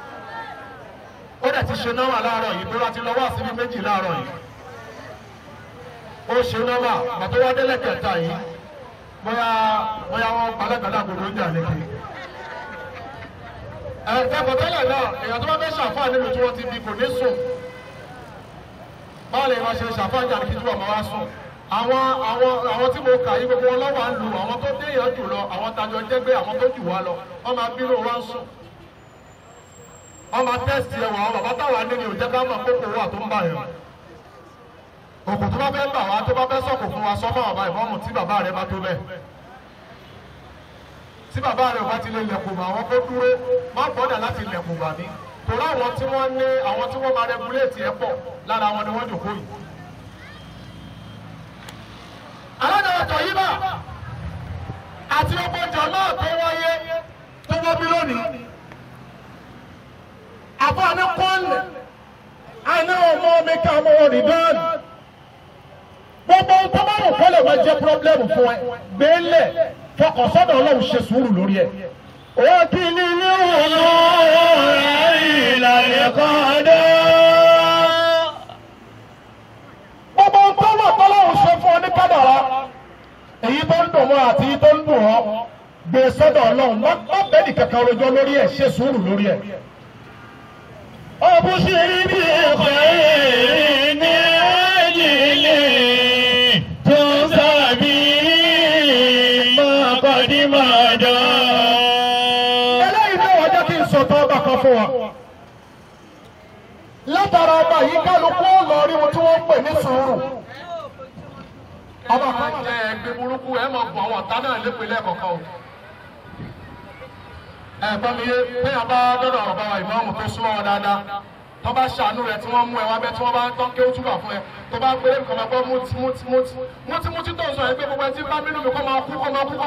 ó dẹ̀ ti ṣe náwà láàárọ̀ yìí tó láti lọ wá síbi méjì láàárọ̀ yìí. ó ṣe náwà bàtó wá délẹ̀ kẹta yìí bóyá wọn palákàlà gbòòrò ń jà lẹ́kẹ̀ẹ́. ẹ̀ẹ́dẹ́gbọ̀n tẹ́lẹ̀ náà èèyàn tó bá fẹ́ ṣàfáà níbi tí wọ́n ti bí kò ní sùn. báwo lè wá ṣe ṣàfáà jà kí túbọ̀ máa wá sùn. àwọn tí mo kà yí gbogbo wọn lọ́wọ́ à ń lu àwọn tó déèyàn jù lọ àwọn tajọ jẹ́gbẹ́ àwọn tó jù wá lọ wọ́n máa bínú wá ń sùn. wọ́n máa tẹ́sítì ẹ̀wọ̀n àwọn bàbá táwa ní ni ò jẹ́ ká mọ̀ kókò wà tó ń bà yẹn. òkú tó bá fẹ́ bà wá tó bá fẹ́ sọ̀kò fún wa sọ fún bàbá ìfọ́mù tí bàbá rẹ̀ bá tó bẹ́ẹ̀. tí bàbá rẹ̀ bá ti lè lẹ̀kùn bà wọ́n kó dúró má gbọ́dọ̀ láti lẹ̀kùn bà mí. torí àwọn tí wọ́n ní àwọn tí wọ́n máa rẹguléètì ẹ̀ pọ̀ lára wọn ni wọ́n jòkó yìí. aládàáyàtọ̀ yìí bá àti ọgbọ́n jàmáà tó wáyé tó wọ́n bí lónìí. àbọ̀ àná kọ́ọ̀lẹ̀ àná ọmọ mi ká ọmọ rìdán. gbogbo tó bá rò kọ́lẹ̀ máa jẹ́ pírọ́blẹ́mù fún ẹ gbélé fọkàn sọ́dọ̀ Ọlọ́run ṣe sùúrù lórí ẹ̀. ó kì í ní ọ̀rọ̀ ìlànà kan dé. gbogbo tó wà tọ́lọ́run ṣe fún ọ ní kádàrá èyí tó ń dùn mọ́ àti èyí tó ń dùn ọ́ gbé sọ́dọ̀ Ọlọ́run má bẹ́ẹ̀ni kankan rojọ́ lórí ẹ̀ ṣe sùúrù lórí ẹ̀. ọ̀bùsùn bí ẹ̀kọ́ ní ẹ̀jìnlẹ̀ tó sàbí mọ́kàndínmọ́dọ́. eléyìí náà wọ́n jẹ́ kí n sọ tọ́ ọba kan fún wa. látara ọba yìí kálukú lọ rí wọn tí wọ́n ń pè ní sùúrù. ọba kan jẹ ẹgbẹ́ burúkú ẹ máa bọ àwọn ọ̀tá náà lépinlẹ̀ kọ̀ọ̀kan o. ẹ̀gbọ́n mi yé téèyàn bá dọ́dọ̀ ọ̀rọ̀ bá wa ìmáàmù tó súnmọ́ wọn dáadáa tó bá ṣàánú rẹ̀ tí wọ́n mú ẹ wá bẹ́ẹ̀ tí wọ́n bá ń tán kéwú túbà fún ẹ tó bá gbé nǹkan máa gbọ́ mútímútí tó ń sọ ẹ pé gbogbo ẹni tí bá bínú mi kó máa kú.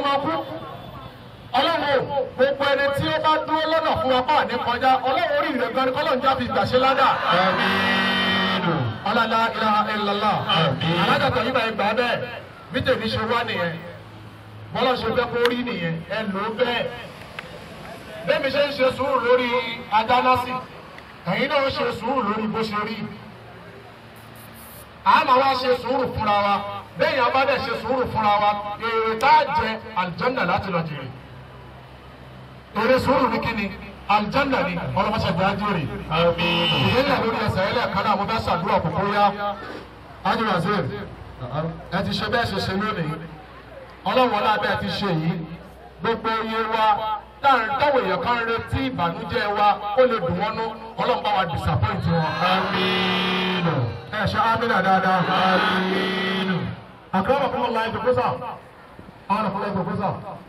ọlọ́run gbogbo ẹni tí ó bá dúró lọ́nà fún apá àní kọjá ọlọ́run orí ìrẹ̀ gan ni kọ́lọ́n já fi ìgbà ṣe ládà. ọlọ́lá ilaha illallah alájàtọ̀ yìí máa gbà bẹ́ẹ̀ bí tèmi ṣe wá nìyẹn bọ́lá ṣe fẹ́ kó rí nìyẹn ẹ lò ó bẹ́ẹ̀. bẹ́ẹ̀ mi ṣe ń ṣe sùúrù lórí adánásì ẹ̀yin náà ṣe sùúrù lórí bó ṣe rí. a máa wá ṣe sùúrù fúnra wa bẹ́ẹ̀ yẹn a bá dẹ̀ ṣe sùúrù fúnra wa èrè tá a jẹ àlùjánnà láti lọ jèrè. èrè sùúrù ní kíni àlùjánnà ni ọlọ́mọṣẹ́ gbà á jèrè. ìyẹn lórí ẹsẹ̀ ẹlẹ́ẹ̀kan náà mo fẹ́ ṣàdúrà kókó yá. ájú razil ẹ ti ṣe bẹ́ẹ̀ ṣe ṣe lónìí ọlọ́run ọlá bẹ́ẹ̀ ti ṣe yìí gbogbo iye wa táwọn èèyàn kan retí ìbànújẹ́ wa ó lè dùn wọ́n nú ọlọ́run bá wa disappoint wọn. àmín. ẹ ṣe àmínà dáadáa. àmín. àkàrà fún ọ̀la ìdòkósà àwọn àfọlá ìdòkósà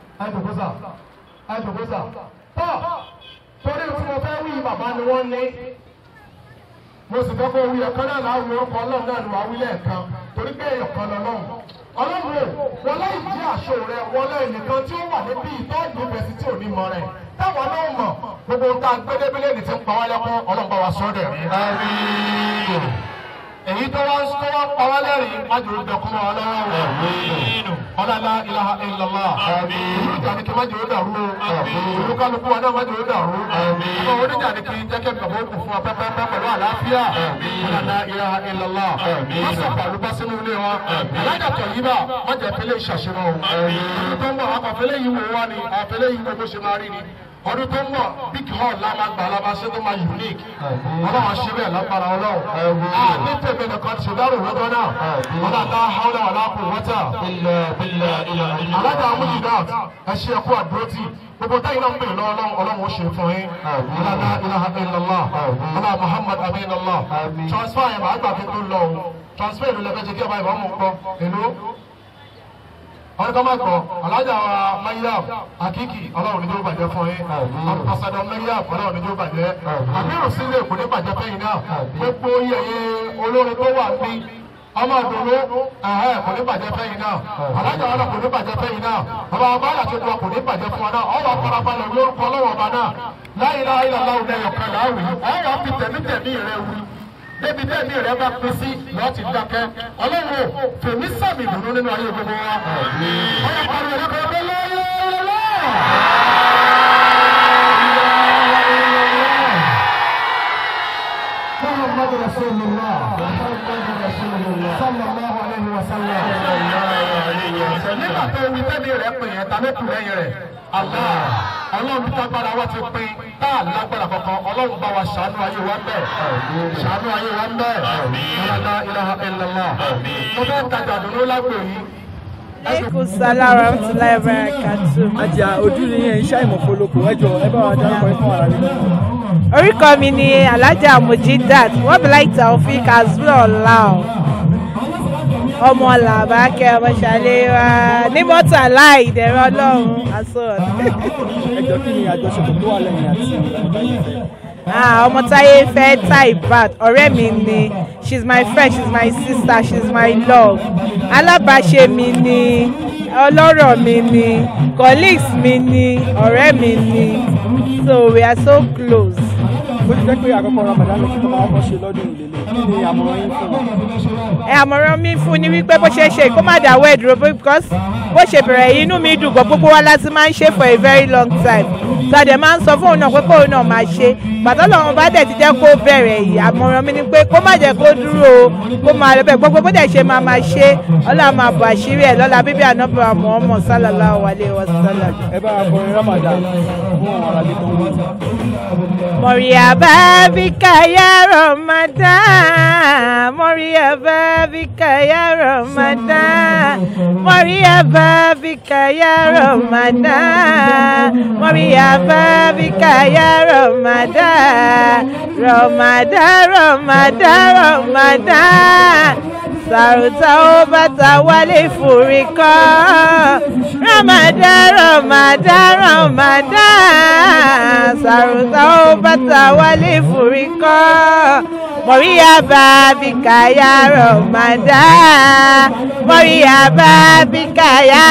ìdòkósà tọ́ torí tí mo fẹ́ wí bàbá ni wọ́n ní mo sì fẹ́ kó wí ẹ̀kan náà láwùjọ ọkọ̀ ọlọ́run náà ni wàá wí lẹ́ẹ̀kan torí pé èèyàn kan lọ́lọ́run. ọlọ́run wọn láì jí àṣọ rẹ wọn láì nìkan tí ó wà níbí ìtọ́jú ìbẹ̀sí tí ò ní mọ rẹ táwọn náà mọ̀ gbogbo nǹkan gbẹdẹgbẹlẹ ní ti ń pa wá lẹ́kún ọlọ́run bá wa sọ dẹ̀ rí. èyí tó wá pa wá lẹ́rìn-ín má jòrò dẹkùn wọn lọ́wọ́ rẹ̀. ọlọ́lá ilaha illallah oníjà ni kí má jẹ́ ó dàrú olúkálukú wa náà má jẹ́ ó dàrú ọmọ oníjà ni kí jẹ́ kẹ́mi kàbọ̀ òkú fún apẹ́pẹ́pẹ́ pẹ̀lú àlàáfíà ọlọ́lá ilaha illallah wọ́n sọ pàlú bá sínú ilé wọn alájàtọ̀ yìí bá wọ́n jẹ́ fẹ́lẹ́ ìṣàṣemọ́ ọdún tó ń bọ̀ àpàfẹ́lẹ́ yìí wò wá ni àfẹ́lẹ́ yìí wò bó ṣe máa rí ni ọdún tó ń bọ̀ big hall lámàgbà alábàṣẹ́ tó máa unique ọlọ́run àṣírí ẹ̀ lágbára ọlọ́run ní tèmi nìkan ti dárò lọ́dọ́ náà ọlọ́dà haúdà wà láàpù wọ́tà alájà amújìdá ẹ̀ṣẹ̀ ẹ̀kú àdúrótì gbogbo táyì náà ń bèrè lọ́wọ́ ọlọ́run ó ṣe fún yín ọlọ́dà ilaha illallah ọlọ́dà muhammad aminallah transfer ẹ̀ máa gbà kí n tó lọ transfer ìlú lẹ́fẹ̀ẹ́ jẹ́ kí ọba ìbámu kọ́ èlò ọdún kan máa gbọ́ alájà wa Mariam Akiki ọlọ́run ní tó bàjẹ́ fún yín àpàṣàdọ̀ Mariam ọlọ́run ní tó bàjẹ́ àbírò sílẹ̀ kò ní bàjẹ́ fẹ́yìn náà gbogbo yẹyẹ olórin tó wà ní ọmọ àdúró kò ní bàjẹ́ fẹ́yìn náà alájà wa kò ní bàjẹ́ fẹ́yìn náà ọba abáyà tó kọ kò ní bàjẹ́ fún wa náà ọba farabalẹ̀ lórúkọ ọlọ́wọ́ ọba náà la ilaha illallah lẹ́yọ̀kan láwùí ọ̀rọ̀ fi tẹ̀mítẹ̀mí rẹ̀ wí débi tẹ́ẹ̀mí rẹ̀ bá pín sí lọ́ọ́ ti dákẹ́ ọlọ́run fèmí sàmì ìdùnnú nínú ayé gbogbo wa. ọ̀rọ̀ pariwo ẹ̀rọ kan bẹ́ẹ̀ lọ́wọ́. Muhammadu Rasulullah sallallahu alayhi wa sallam. nígbà tó wí tẹ́ẹ̀mí rẹ̀ pè yẹn ta ló kù lẹ́yìn rẹ̀ ọlọ́run tó agbára wa ti pín tá a lágbára kankan ọlọ́run bá wa ṣàánú ayé wa ń bẹ̀ ṣàánú ayé wa ń bẹ̀ ọlọ́lá ilaha illallah mo fẹ́ tajà dùnú lágbo yìí. Aleykum salaam wa rahmatulahi wa barakatuh. Ajá ojú ni iṣẹ́ ìmọ̀fólókò ẹjọ́ ẹ bá wa dárúkọ fún ara rẹ. Orúkọ mi ni Alájà Mujidat wọ́n bí láì Taofik Azulọ̀lá ọmọ Làbákẹ́ ọmọ Ṣàléwá ní mọ́tò aláìdẹ̀rọ ọlọ́run asọ́ọ̀d. Ẹjọ́ kí ni àjọṣepọ̀ tó wà lẹ́yìn àti ọmọ Táyé fẹ́ Taibat ọ̀rẹ́ mi ni she's my friend she's my sister she's my love alábàáṣe mi ni ọlọ́rọ̀ mi ni colleagues mi ni ọ̀rẹ́ mi ni so we are so close. bó ti jẹ́ pé àkọ́kọ́ Ramadan ló tó máa ń ṣe lọ́dún ìlélẹ̀ kí ni àmọ̀ràn yín fún wọn. àmọ̀ràn mi fún ni wípé bó ṣe ṣe kó má dáwọ́ ẹ̀ dúró because bó ṣe bẹ̀rẹ̀ inú mi dùn gan gbogbo wa láti máa ń ṣe for a very long time tàdé máa ń sọ fún òun náà pé kóun náà máa ṣe pàtó lọ́wọ́n bá dẹ̀ ti jẹ́ kó bẹ̀rẹ̀ yìí àmọ̀ràn mi ni pé kó má jẹ́ kó dúró kó máa lọ bẹ́ẹ̀ gbogbo bó dẹ̀ ṣe máa ṣe ọlá máa bọ̀ àṣírí ẹ̀ lọ́la bíbí ànábì Muhammad sallallahu alaihi wasallam. ẹ bá a kọrin Ramadan fún àwọn aráàlú tó ń wọ́n. Mọ̀ríyàbá bíkà yá Ramadan Mọ̀ríyàbá bíkà yá Ramadan Mọ̀ríyàbá bíkà yá Ramadan Mọ̀ríyàbá bíkà yá Ramadan Ramadan Ramadan Ramadan Sàrùtà ó bàtà wálé fúri kọ́ Ramadan Ramadan Ramadan Sàrùtà ó bàtà wálé fúri kọ́ Mọ̀ríyàbá bíkà yá Ramadan Mọ̀ríyàbá bíkà yá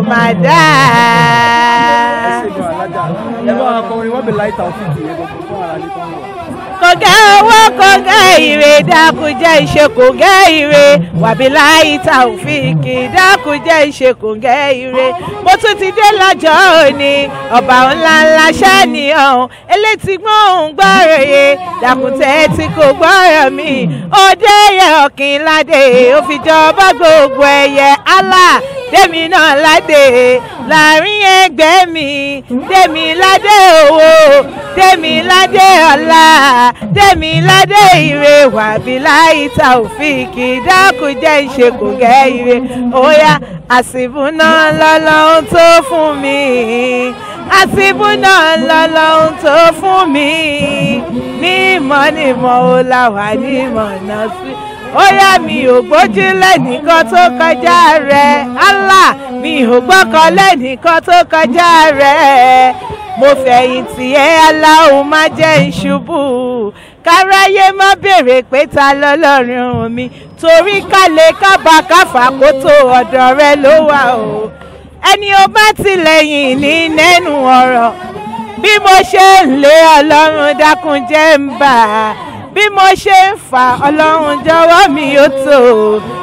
Ramadan. ẹ bá a kọrin wọ́n bẹ̀ láì Taofik yẹn gbogbo fún aráàlú tó ń wọ̀. Kògá owó kògá ìrè dákúnjẹ́ ìṣe kògá ìrè wàbíláì Taofik dákúnjẹ́ ìṣe kògá ìrè. Mo tún ti dé lọ́jọ́ òní ọba ńlá ńlá ṣáàní ọ̀hún elétí gbóhùn gbọ́rọ̀ yé dàkúntẹ́ tí kò gbọ́rọ̀ mi òde yẹ ọ̀kìn ládé ó fi jọba gbogbo ẹ̀yẹ Allah dèmi náà ládé láàrin ẹgbẹ́ mi dèmi ládé owó dèmi ládé ọlá dèmi ládé ire wàbíláì Taofik dákúnjẹ́ ìṣe kògá ìrè óyá àsìbùnà lọ́lọ́hún tó fún mi àsìbùnà lọ́lọ́hún tó fún mi ní ìmọ̀ ó là wà ní ìmọ̀ náà sí. Óyá mi ò gbójú lẹ́nìkan tó kọjá rẹ̀ Allah mi ò gbọ́kàn lẹ́nìkan tó kọjá rẹ̀ mo fẹ̀yìntì ẹ́ aláwo má jẹ́ ìṣubú káráyé má béèrè pé ta lọ́lọ́run mi torí kálẹ̀ kábàkáfà kó tó ọ̀dọ̀ rẹ ló wà o ẹni o bá tilẹ̀yìn ní nẹ́nu ọ̀rọ̀ bí mo ṣe ń lé ọlọ́run dákun jẹ́ ń bà á bí mo ṣe ń fà ọlọ́run jọ̀wọ́ mi ó tó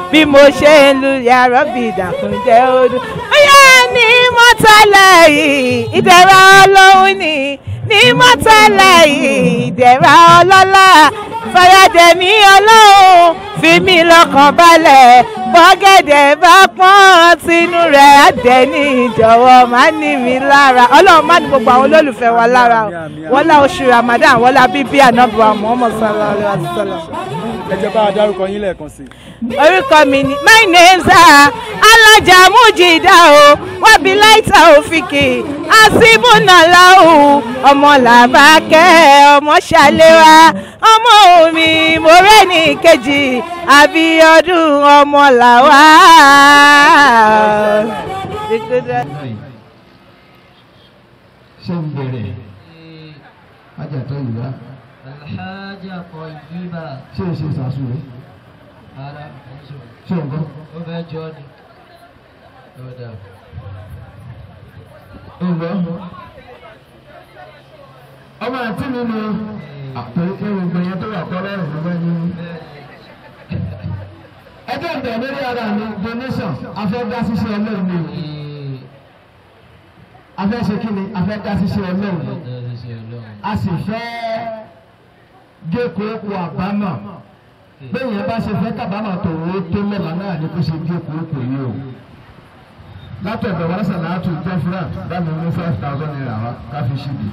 bí mo ṣe ń lu yàrá bí ìdàkúnjẹ́ odò. Bóyá ní mọ́tàlá yìí ìdẹ̀ra ọlọ́run ní mọ́tàlá yìí ìdẹ̀ra ọlọ́lá fayadẹ̀mí ọlọ́run fi mí lọ́kàn balẹ̀ bọ́gẹ̀dẹ̀ bá pọ́n sínú rẹ̀ àdẹ́ni ìjọ̀wọ́ má ní mi lára ọlọ́run má ní gbogbo àwọn olólùfẹ́ wa lára wọ́lá oṣù Ramadan wọ́lá bíbí ànábì wa Muhammad sallallahu alaihi wasallam. ẹ jẹ́ bá a dárúkọ yín lẹ́ẹ̀kan sí. orúkọ mi ni my name is Alájà Mújìdá o wábí láìta òfìkì àsìbùnàláhù ọmọ Làbákẹ́ ọmọ Ṣàléwá ọmọ omi mọ̀rẹ́nì kejì Abíọ́dún ọmọ làwá. ṣé ń bẹ̀rẹ̀ ajàtọ̀ ìlú Alhaja Tayyiba. ṣé ń ṣe sàṣù rẹ̀ Ara ṣé ń gbọ́. ó fẹ́ jọ ni. Ọ̀dà. ń gbọ́. ọmọ àti mi ni àpòlùkẹ́ gbogbo yẹn tó wà kọ́ lọ́rùn ló bá ní. ẹjọ́ ń bẹ̀ lórí ara mi donation afẹ́ dá ṣíṣe ọlọ́run mi. afẹ́ ṣe kí ni afẹ́ dá ṣíṣe ọlọ́run mi. a sì fẹ́ gé kókó àbámọ̀ bẹ́ẹ̀ yẹn bá ṣe fẹ́ kábàámọ̀ tó owó tó mẹ́la náà ni kó ṣe gé kókó yìí o. látọ̀dọ̀ wá sàlátù jẹ́fúrà bá mi mú 5,000 naira wá ká fi ṣíbi.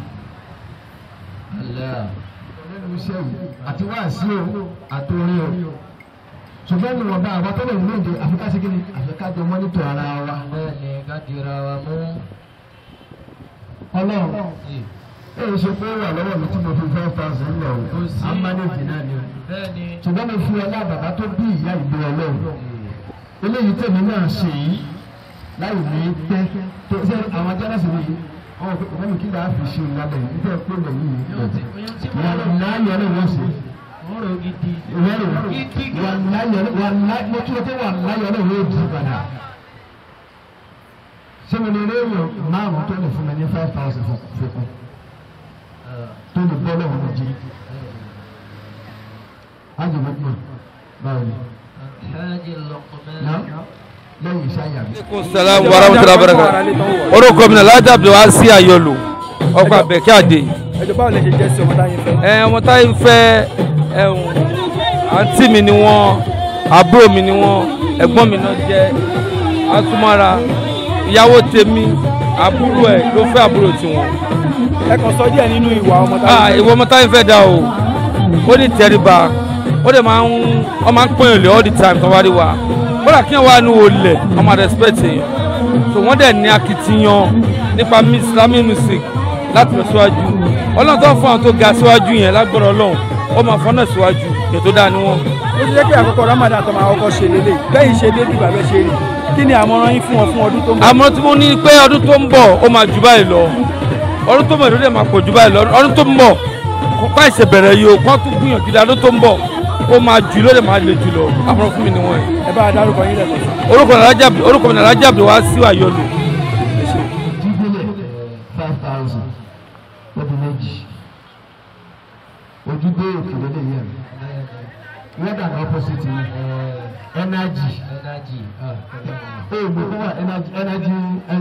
nínú iṣẹ́ yìí àti wá sí o àtòrí o ṣùgbọ́n ní wọ́n bá àwọn tó lè ní èdè àfikà sí kíni àfikà jọ mọ́nítọ̀ ara wa. Bẹ́ẹ̀ni ká dira wa mú. Ọlọ́run èyí ṣe pé ó wà lọ́wọ́ mi tí mo fi 5,000 lọ o amánéjì náà ni o Bẹ́ẹ̀ni. ṣùgbọ́n mo fi ọlá bàbá tó bí ìyá ìgbé Ọlọ́run eléyìí tèmi náà ṣe yìí láì ní pẹ́ tó ṣe àwọn jẹ́rẹ́sì mi yìí ọ̀hún mi kí lè fi ṣe ìlànà yìí nígbà pé lè yìí wàláyọ̀ lè wọ́n ṣe Ọ̀rọ̀ gidi. wàláyọ̀ lè wọ́n di padà ṣé mo lè rí èèyàn márùn-ún tó lè fún mi ní 5,000 fòkun tó lè bọ́ lọ́wọ́ mi jí ájò gbogbo báwo ni Alhaji Luqman. lẹ́yìn ìṣáyà mi. Assalamu warahmatullahi wabarakatuh. orúkọ mi náà Alhaji Abdulwasi Ayọ̀lù ọkọ̀ Àbẹ̀kẹ́ Àdé. ẹjọ́ báwo lè ṣe jẹ́ sí ọmọ táyé fẹ́. ọmọ táyé fẹ́ àǹtí mi ni wọ́n àbúrò mi ni wọ́n ẹ̀gbọ́n mi náà jẹ́ àtúmọ̀ra ìyàwó tèmi àbúrò ẹ̀ ló fẹ́ àbúrò tiwọn. ẹ kàn sọ díẹ̀ nínú ìwà ọmọ táyé fẹ́. ìwọ ọmọ táyé fẹ́ dá o ó ní tẹríba ó dẹ̀ máa ń pín ìlẹ̀ all the time tó wá rí wa kódà kí wọ́n wá ní olè ọmọ respect èèyàn so wọ́n dẹ̀ ní akitiyan nípa Islamic music láti lọ síwájú ọlọ́run tó ń fún àwọn tó ga síwájú yẹn lágbọ́dọ̀ ọlọ́run ó máa fọ́nà síwájú ètò dáa ni wọ́n. ó ti jẹ́ pé àkọ́kọ́ Ramadan tó máa kọ́kọ́ ṣe lélẹ̀ lẹ́yìn ṣe débi bàbá ṣe rí kí ni àmọ̀ràn yín fún wọn fún ọdún tó ń bọ̀. àmọ̀ràn tí mo ní pé ọdún tó ń bọ̀ ó máa jù báyìí lọ ọdún tó ń bọ̀ ìdúró máa pọ̀ jù báyìí lọ ọdún tó ń bọ̀ kó àìsè bẹ̀rẹ̀ yìí o kó tún gbìyànjú dáa ọdún tó ń bọ̀ ó máa jù lóde máa le jù lọ àmọ̀ràn fún mi ni wọ́n yìí. ẹ bá a dárúkọ yín lẹ́kọ̀ọ́ sí. orúkọ mi Alhaji Abdulwasi Ayọ̀lù. jíjìnlẹ̀ 5,000 lọ́dún méjì ojúgbé òkèlè lè yẹ wẹ́dà ní opposite ni energy oògùn tó wà energy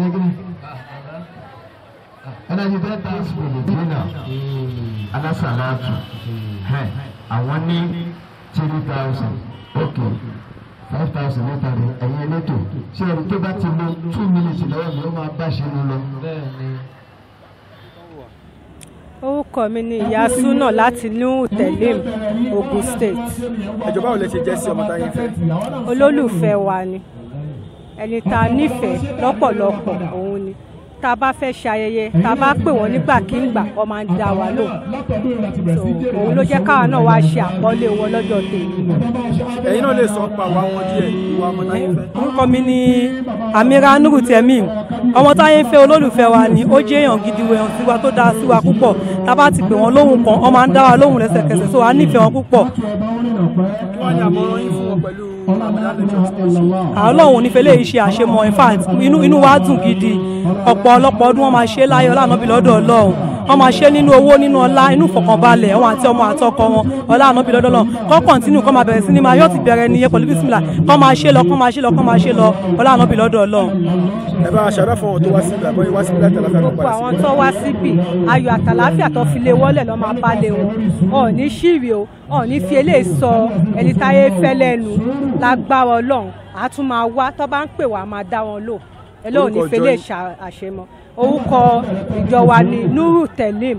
10 times for the dinner alasalatu àwọn ní 3,000 okay 5,000 mẹ́ta rẹ̀ ẹ̀yin elétò ṣé ẹni tó bá ti lo 2 minutes lọ́wọ́ mi ó máa bá ṣe ń lọ. orúkọ mi ni ìyá Súnà láti Nuhu Telim Ogun State. ẹjọ́ báwo lè ṣe jẹ́ sí ọmọ táyé fẹ́. olólùfẹ́ wa ni ẹni tá a nífẹ̀ẹ́ lọ́pọ̀lọpọ̀ òun ni tá a bá fẹ́ ṣe ayẹyẹ tá a bá pè wọ́n nígbàkigbà wọ́n máa ń dá wa lò òun ló jẹ́ káwa náà wá ṣe àpọ́nlé wọn lọ́jọ́ tèmi. ẹ̀yin náà lè sọ pa wá wọn díẹ̀ ìwà ọmọ táyé fẹ́. orúkọ mi ni Amira Nuhu Telim ọmọ táyé fẹ́ olólùfẹ́ wa ni ó jẹ́ èèyàn gidi wẹ̀hàn sí wa tó dáa sí wa púpọ̀ tá a bá ti pè wọ́n lóhùn kan wọ́n máa ń dá wa lóhùn lẹ́sẹ̀kẹsẹ̀ so a nífẹ̀ẹ́ wọn púpọ̀. wọ́n ní àmọ̀ràn yín fún wọn pẹ̀lú Ọlọ́run nífẹ̀ẹ́ lè ṣe àṣemọ in fact inú wa dùn gidi ọ̀pọ̀lọpọ̀ ọdún wọn máa ṣe láyọ̀ lánàá bí lọ́dọ̀ Ọlọ́run wọ́n máa ṣe nínú owó nínú ọlá inú ìfọ̀kànbalẹ̀ wọn àti ọmọ àtọkọ wọn ọlá ànábì lọ́dọ̀ náà kọ́ kọ́ntínú kọ́ máa bẹ̀rẹ̀ sí ní máa yóò ti bẹ̀rẹ̀ nìyẹn pẹ̀lú bísímìlà kọ́ máa ṣe lọ kọ́ máa ṣe lọ kọ́ máa ṣe lọ ọlá ànábì lọ́dọ̀ Ọlọ́run. ẹ bá aṣàdá fún àwọn tó wá síbi àbọ̀ wá síbi láti àlàáfíà gbogbo àwọn tó wá síbi ayọ̀ àtàlàáfíà tó fi lé wọlé lọ́ máa bá lé wọn ọ̀ ní ṣírí o ọ̀ ní fi eléyìí sọ ẹni táyé fẹ́ lẹ́nu lágbára Ọlọ́run àá tún máa wá tó bá ń pè wá máa dá wọn lò ẹlẹ́wọ̀n ní fẹ́lẹ́ àṣemọ́ orúkọ ìjọ wa ní Nuru Telim.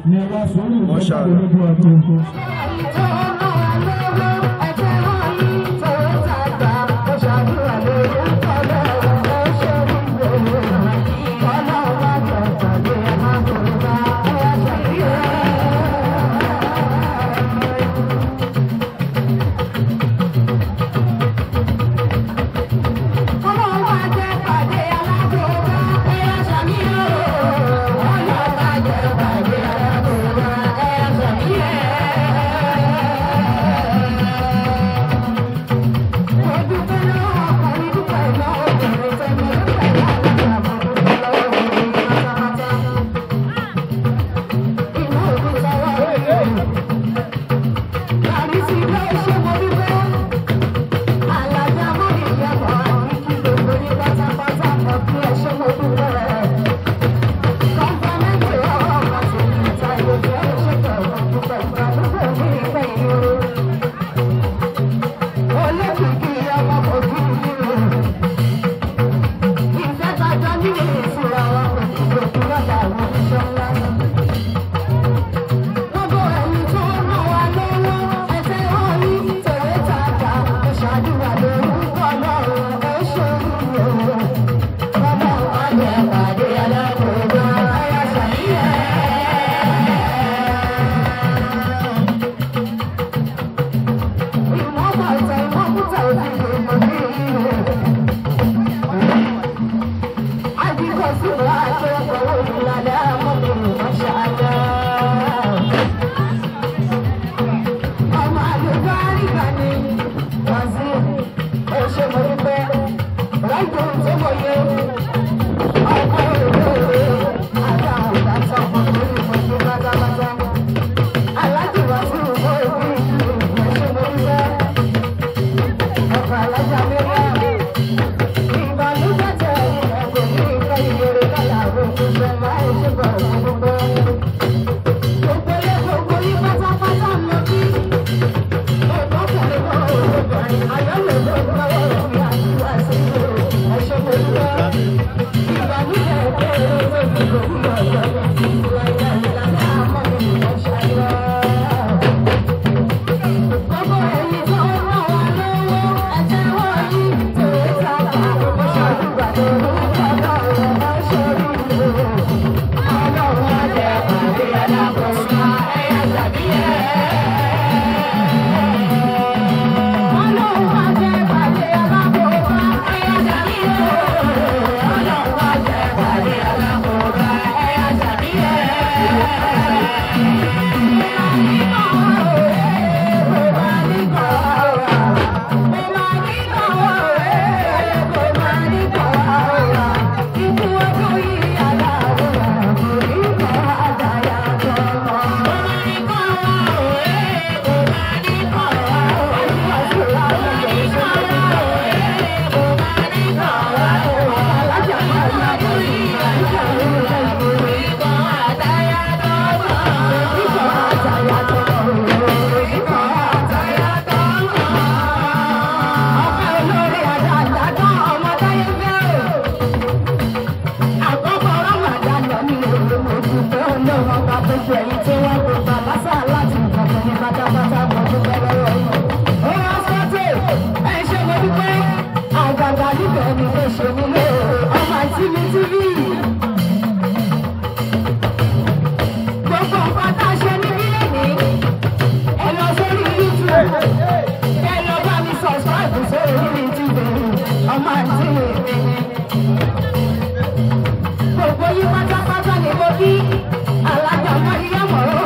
Gbogbo yín pátápátá ni mo kí alájà Mariam ọ̀rọ̀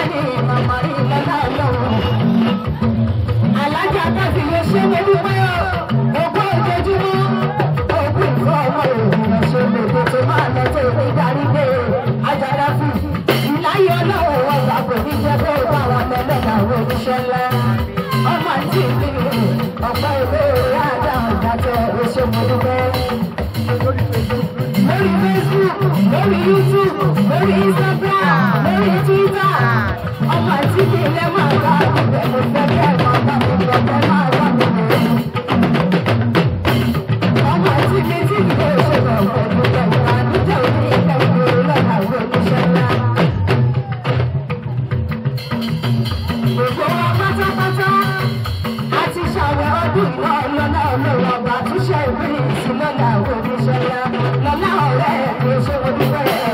ní màmá rí lọ́lá ọlọ́run. Alájà káfí lè ṣe mo dúpẹ́ ogún ojoojúmọ́ ogún ìfọ́ ọmọ òògùn ṣe lòdì tó máa lọ tó ní darí dé ajára fún ìláyé ọlọ́run wọn gbà kò ní jẹ́ pé ó bá wọn tẹ́lẹ̀ láwọn oníṣẹ́ ńlá. Ọmọ àti ìlú ọ̀pọ̀ ìwé orí àdá ọ̀dàtọ̀ oṣù mo dúpẹ́. Lórí Facebook, lórí YouTube, lórí Instagram, lórí Twitter, ọmọ àti ilé máa bá ìgbẹ́ mo fẹ́ kẹ́ máa bá mi lọ fẹ́ máa wà mí lọ. Ọmọ àti ilé tí ìgbẹ́ òṣèlú ọ̀pọ̀ ìgbẹ́ ìgbà níjà òní ìgbẹ́ ìgboro lọ́nà àwọn oníṣẹ́ ńlá. Gbogbo wa pátápátá a ti ṣàwẹ̀ ọdún ìwọ lọ́nà ọlọ́run ọba àtúnṣe ìwé ìsìn lọ́nà àwọn oníṣẹ́ ńlá. Lọ́lá ọ̀rẹ́ mi ṣe mo dúpẹ́ rẹ̀.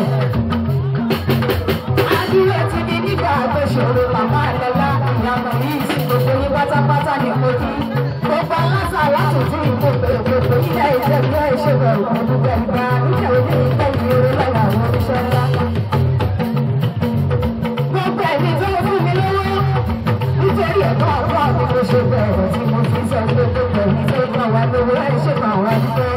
Adúlé ti di nígbà tó ṣòro màmá lọ́lá ìyàmọ̀ yìí sí gbogbo yín pátápátá ní kojú. Gbogbo aláṣà látòtí ìkókò gbogbo ilé iṣẹ́ bí wọ́n ṣe bẹ̀rù mo dúpẹ́ ìgbà níjà òní ìgbẹ́ ìgboro lọ́nà àwọn oníṣẹ́ ńlá. Gbogbo ẹ̀mí tó fún mi lówó nítorí ẹ̀kọ́ àpá mi ló ṣe bẹ̀rẹ̀ tí mo fi sọ pé gbogbo ẹ̀mí tó kàn wá lówó ẹ̀ ṣe kàn wá dúpẹ́.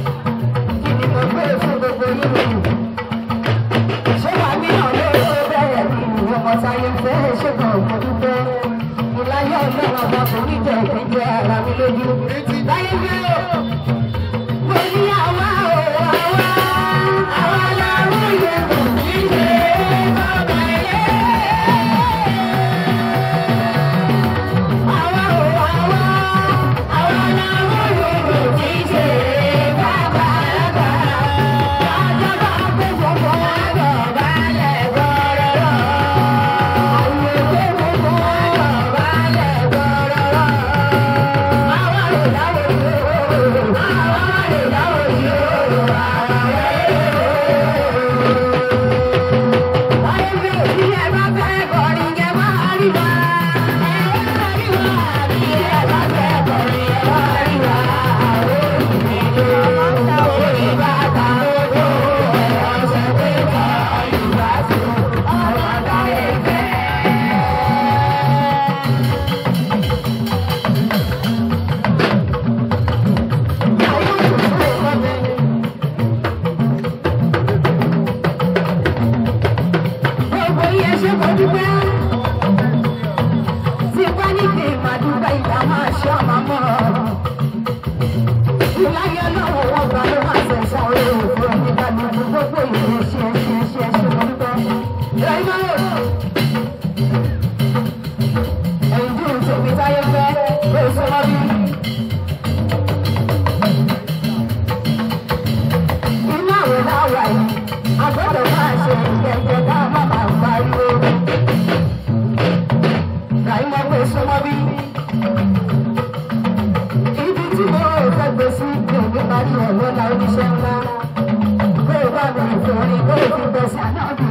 Ṣé wàá ní ọ̀rẹ́ tó bẹ̀rẹ̀ ní ìwọ̀n ọ̀sáyé fẹ́ ṣe kàn wọ́n dúpẹ́? Ìláyọ̀ ọlọ́run ọba kò ní jẹ́ ìpínjẹ ara mi lójú. Láyé bí ó, mo ní àwa ò àwa làwọn yẹn kò ní ṣe bàbá ilé. Àwa ò àwa làwọn yẹn kò ní ṣe bàbá àgbà. Àjọba àgbẹ̀jọba àgbọ̀balẹ̀ gbọ́rọ̀rọ̀. Àwọn èdè gbogbo àgbọ̀balẹ̀ gbọ́rọ̀rọ̀. Àwa ò dáwọ̀ yìí o, àwa ò dáwọ̀ yìí o, àwa ayé bí òbí ẹ bá fẹ́ kọrin kẹ máa rí wa. Ẹ wá rí wa, bí ẹ bá fẹ́ kọrin ẹ wá rí wa. Orí bàtà ojú ọ̀sẹ̀ pé kọ́ ìgbà tó ọmọdé ẹgbẹ́. Gbogbo yẹn ṣe kò dúpẹ́. Tí bá ní kí n máa dúpẹ́ ìgbà máa ṣe ọmọ mọ́. Ìláyé ọlọ́run wọn gbà ló máa ṣẹ̀ṣẹ̀ orí òfin nígbà gbogbo gbogbo ìwé ṣe mo dúpẹ́. Ìlànà ẹ̀yìn dùn tèmi táyé fẹ́ ló sọ́mọ́ bí. Inú àwọn láwà yìí, a gbọ́dọ̀ máa ṣe ìkẹ̀kẹ̀ ká má máa pariwo. Ràìmọ́ pé sọ́mọ́ bí. Ibi tí mo fẹ́ gbé sí mi ò ní parí ẹ̀ lọ́la oníṣẹ́ ńlá. Bó o bá mi ìfòrin, bó o fi bẹ̀ sí àná bí